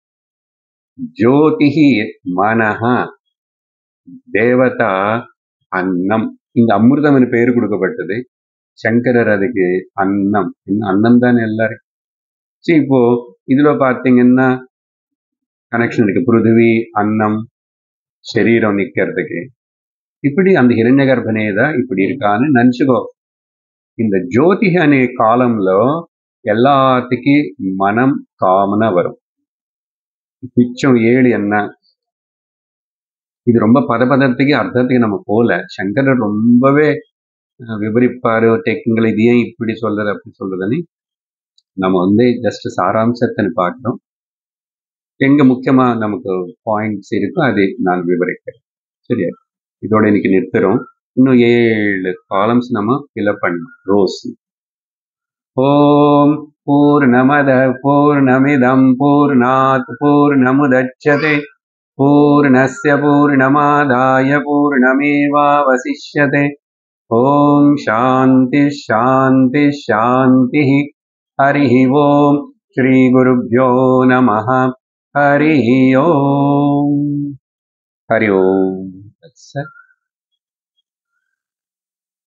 ஜோதிஹி மனஹா, தேவதா அன்னம். இந்த அமிர்தம் பேரு கொடுக்கப்பட்டது. சங்கரர் அதுக்கு அன்னம், அன்னம் தானே எல்லாருக்கும். சரி, இப்போ இதுல பாத்தீங்கன்னா கனெக்ஷன் இருக்கு. பிருத்திவி, அன்னம், சரீரம் நிக்கிறதுக்கு. இப்படி அந்த ஹிரண்ய கர்ப்பனே தான் இப்படி இருக்கான்னு நினைச்சுக்கோ. இந்த ஜோதிஹ அనే காலம்ல எல்லாத்துக்கும் மனம் காமனா வரும். மிச்சம் 7 என்ன? இது ரொம்ப பதத்துக்கு அர்த்தத்துக்கு நம்ம போல. சங்கரர் ரொம்பவே விவரிப்பாரு டெக்னிக்கல், இது ஏன் இப்படி சொல்றது அப்படி சொல்றதுன்னு. நம்ம வந்து ஜஸ்ட் சாராம்சத்தை பார்க்கிறோம். எங்க முக்கியமா நமக்கு பாயிண்ட்ஸ் இருக்கோ அதை நான் விவரிக்கிறேன். சரியா? இதோட இன்னைக்கு நிறுத்துறோம். இன்னும் 7 காலம்ஸ் நம்ம ஃபில்அப் பண்ணணும். ரோஸ். ஓம் பூர்ணமத பூர்ணமிதம் பூர்ணாத் பூர்ணமுதச்யதே பூர்ணஸ்ய பூர்ணமாதாய பூர்ணமேவாவசிஷ்யதே. ஓம் சாந்தி சாந்தி சாந்தி. ஹரி ஓம். ஸ்ரீ குருப்யோ நமः. ஹரி ஓம். ஹரி ஓம்.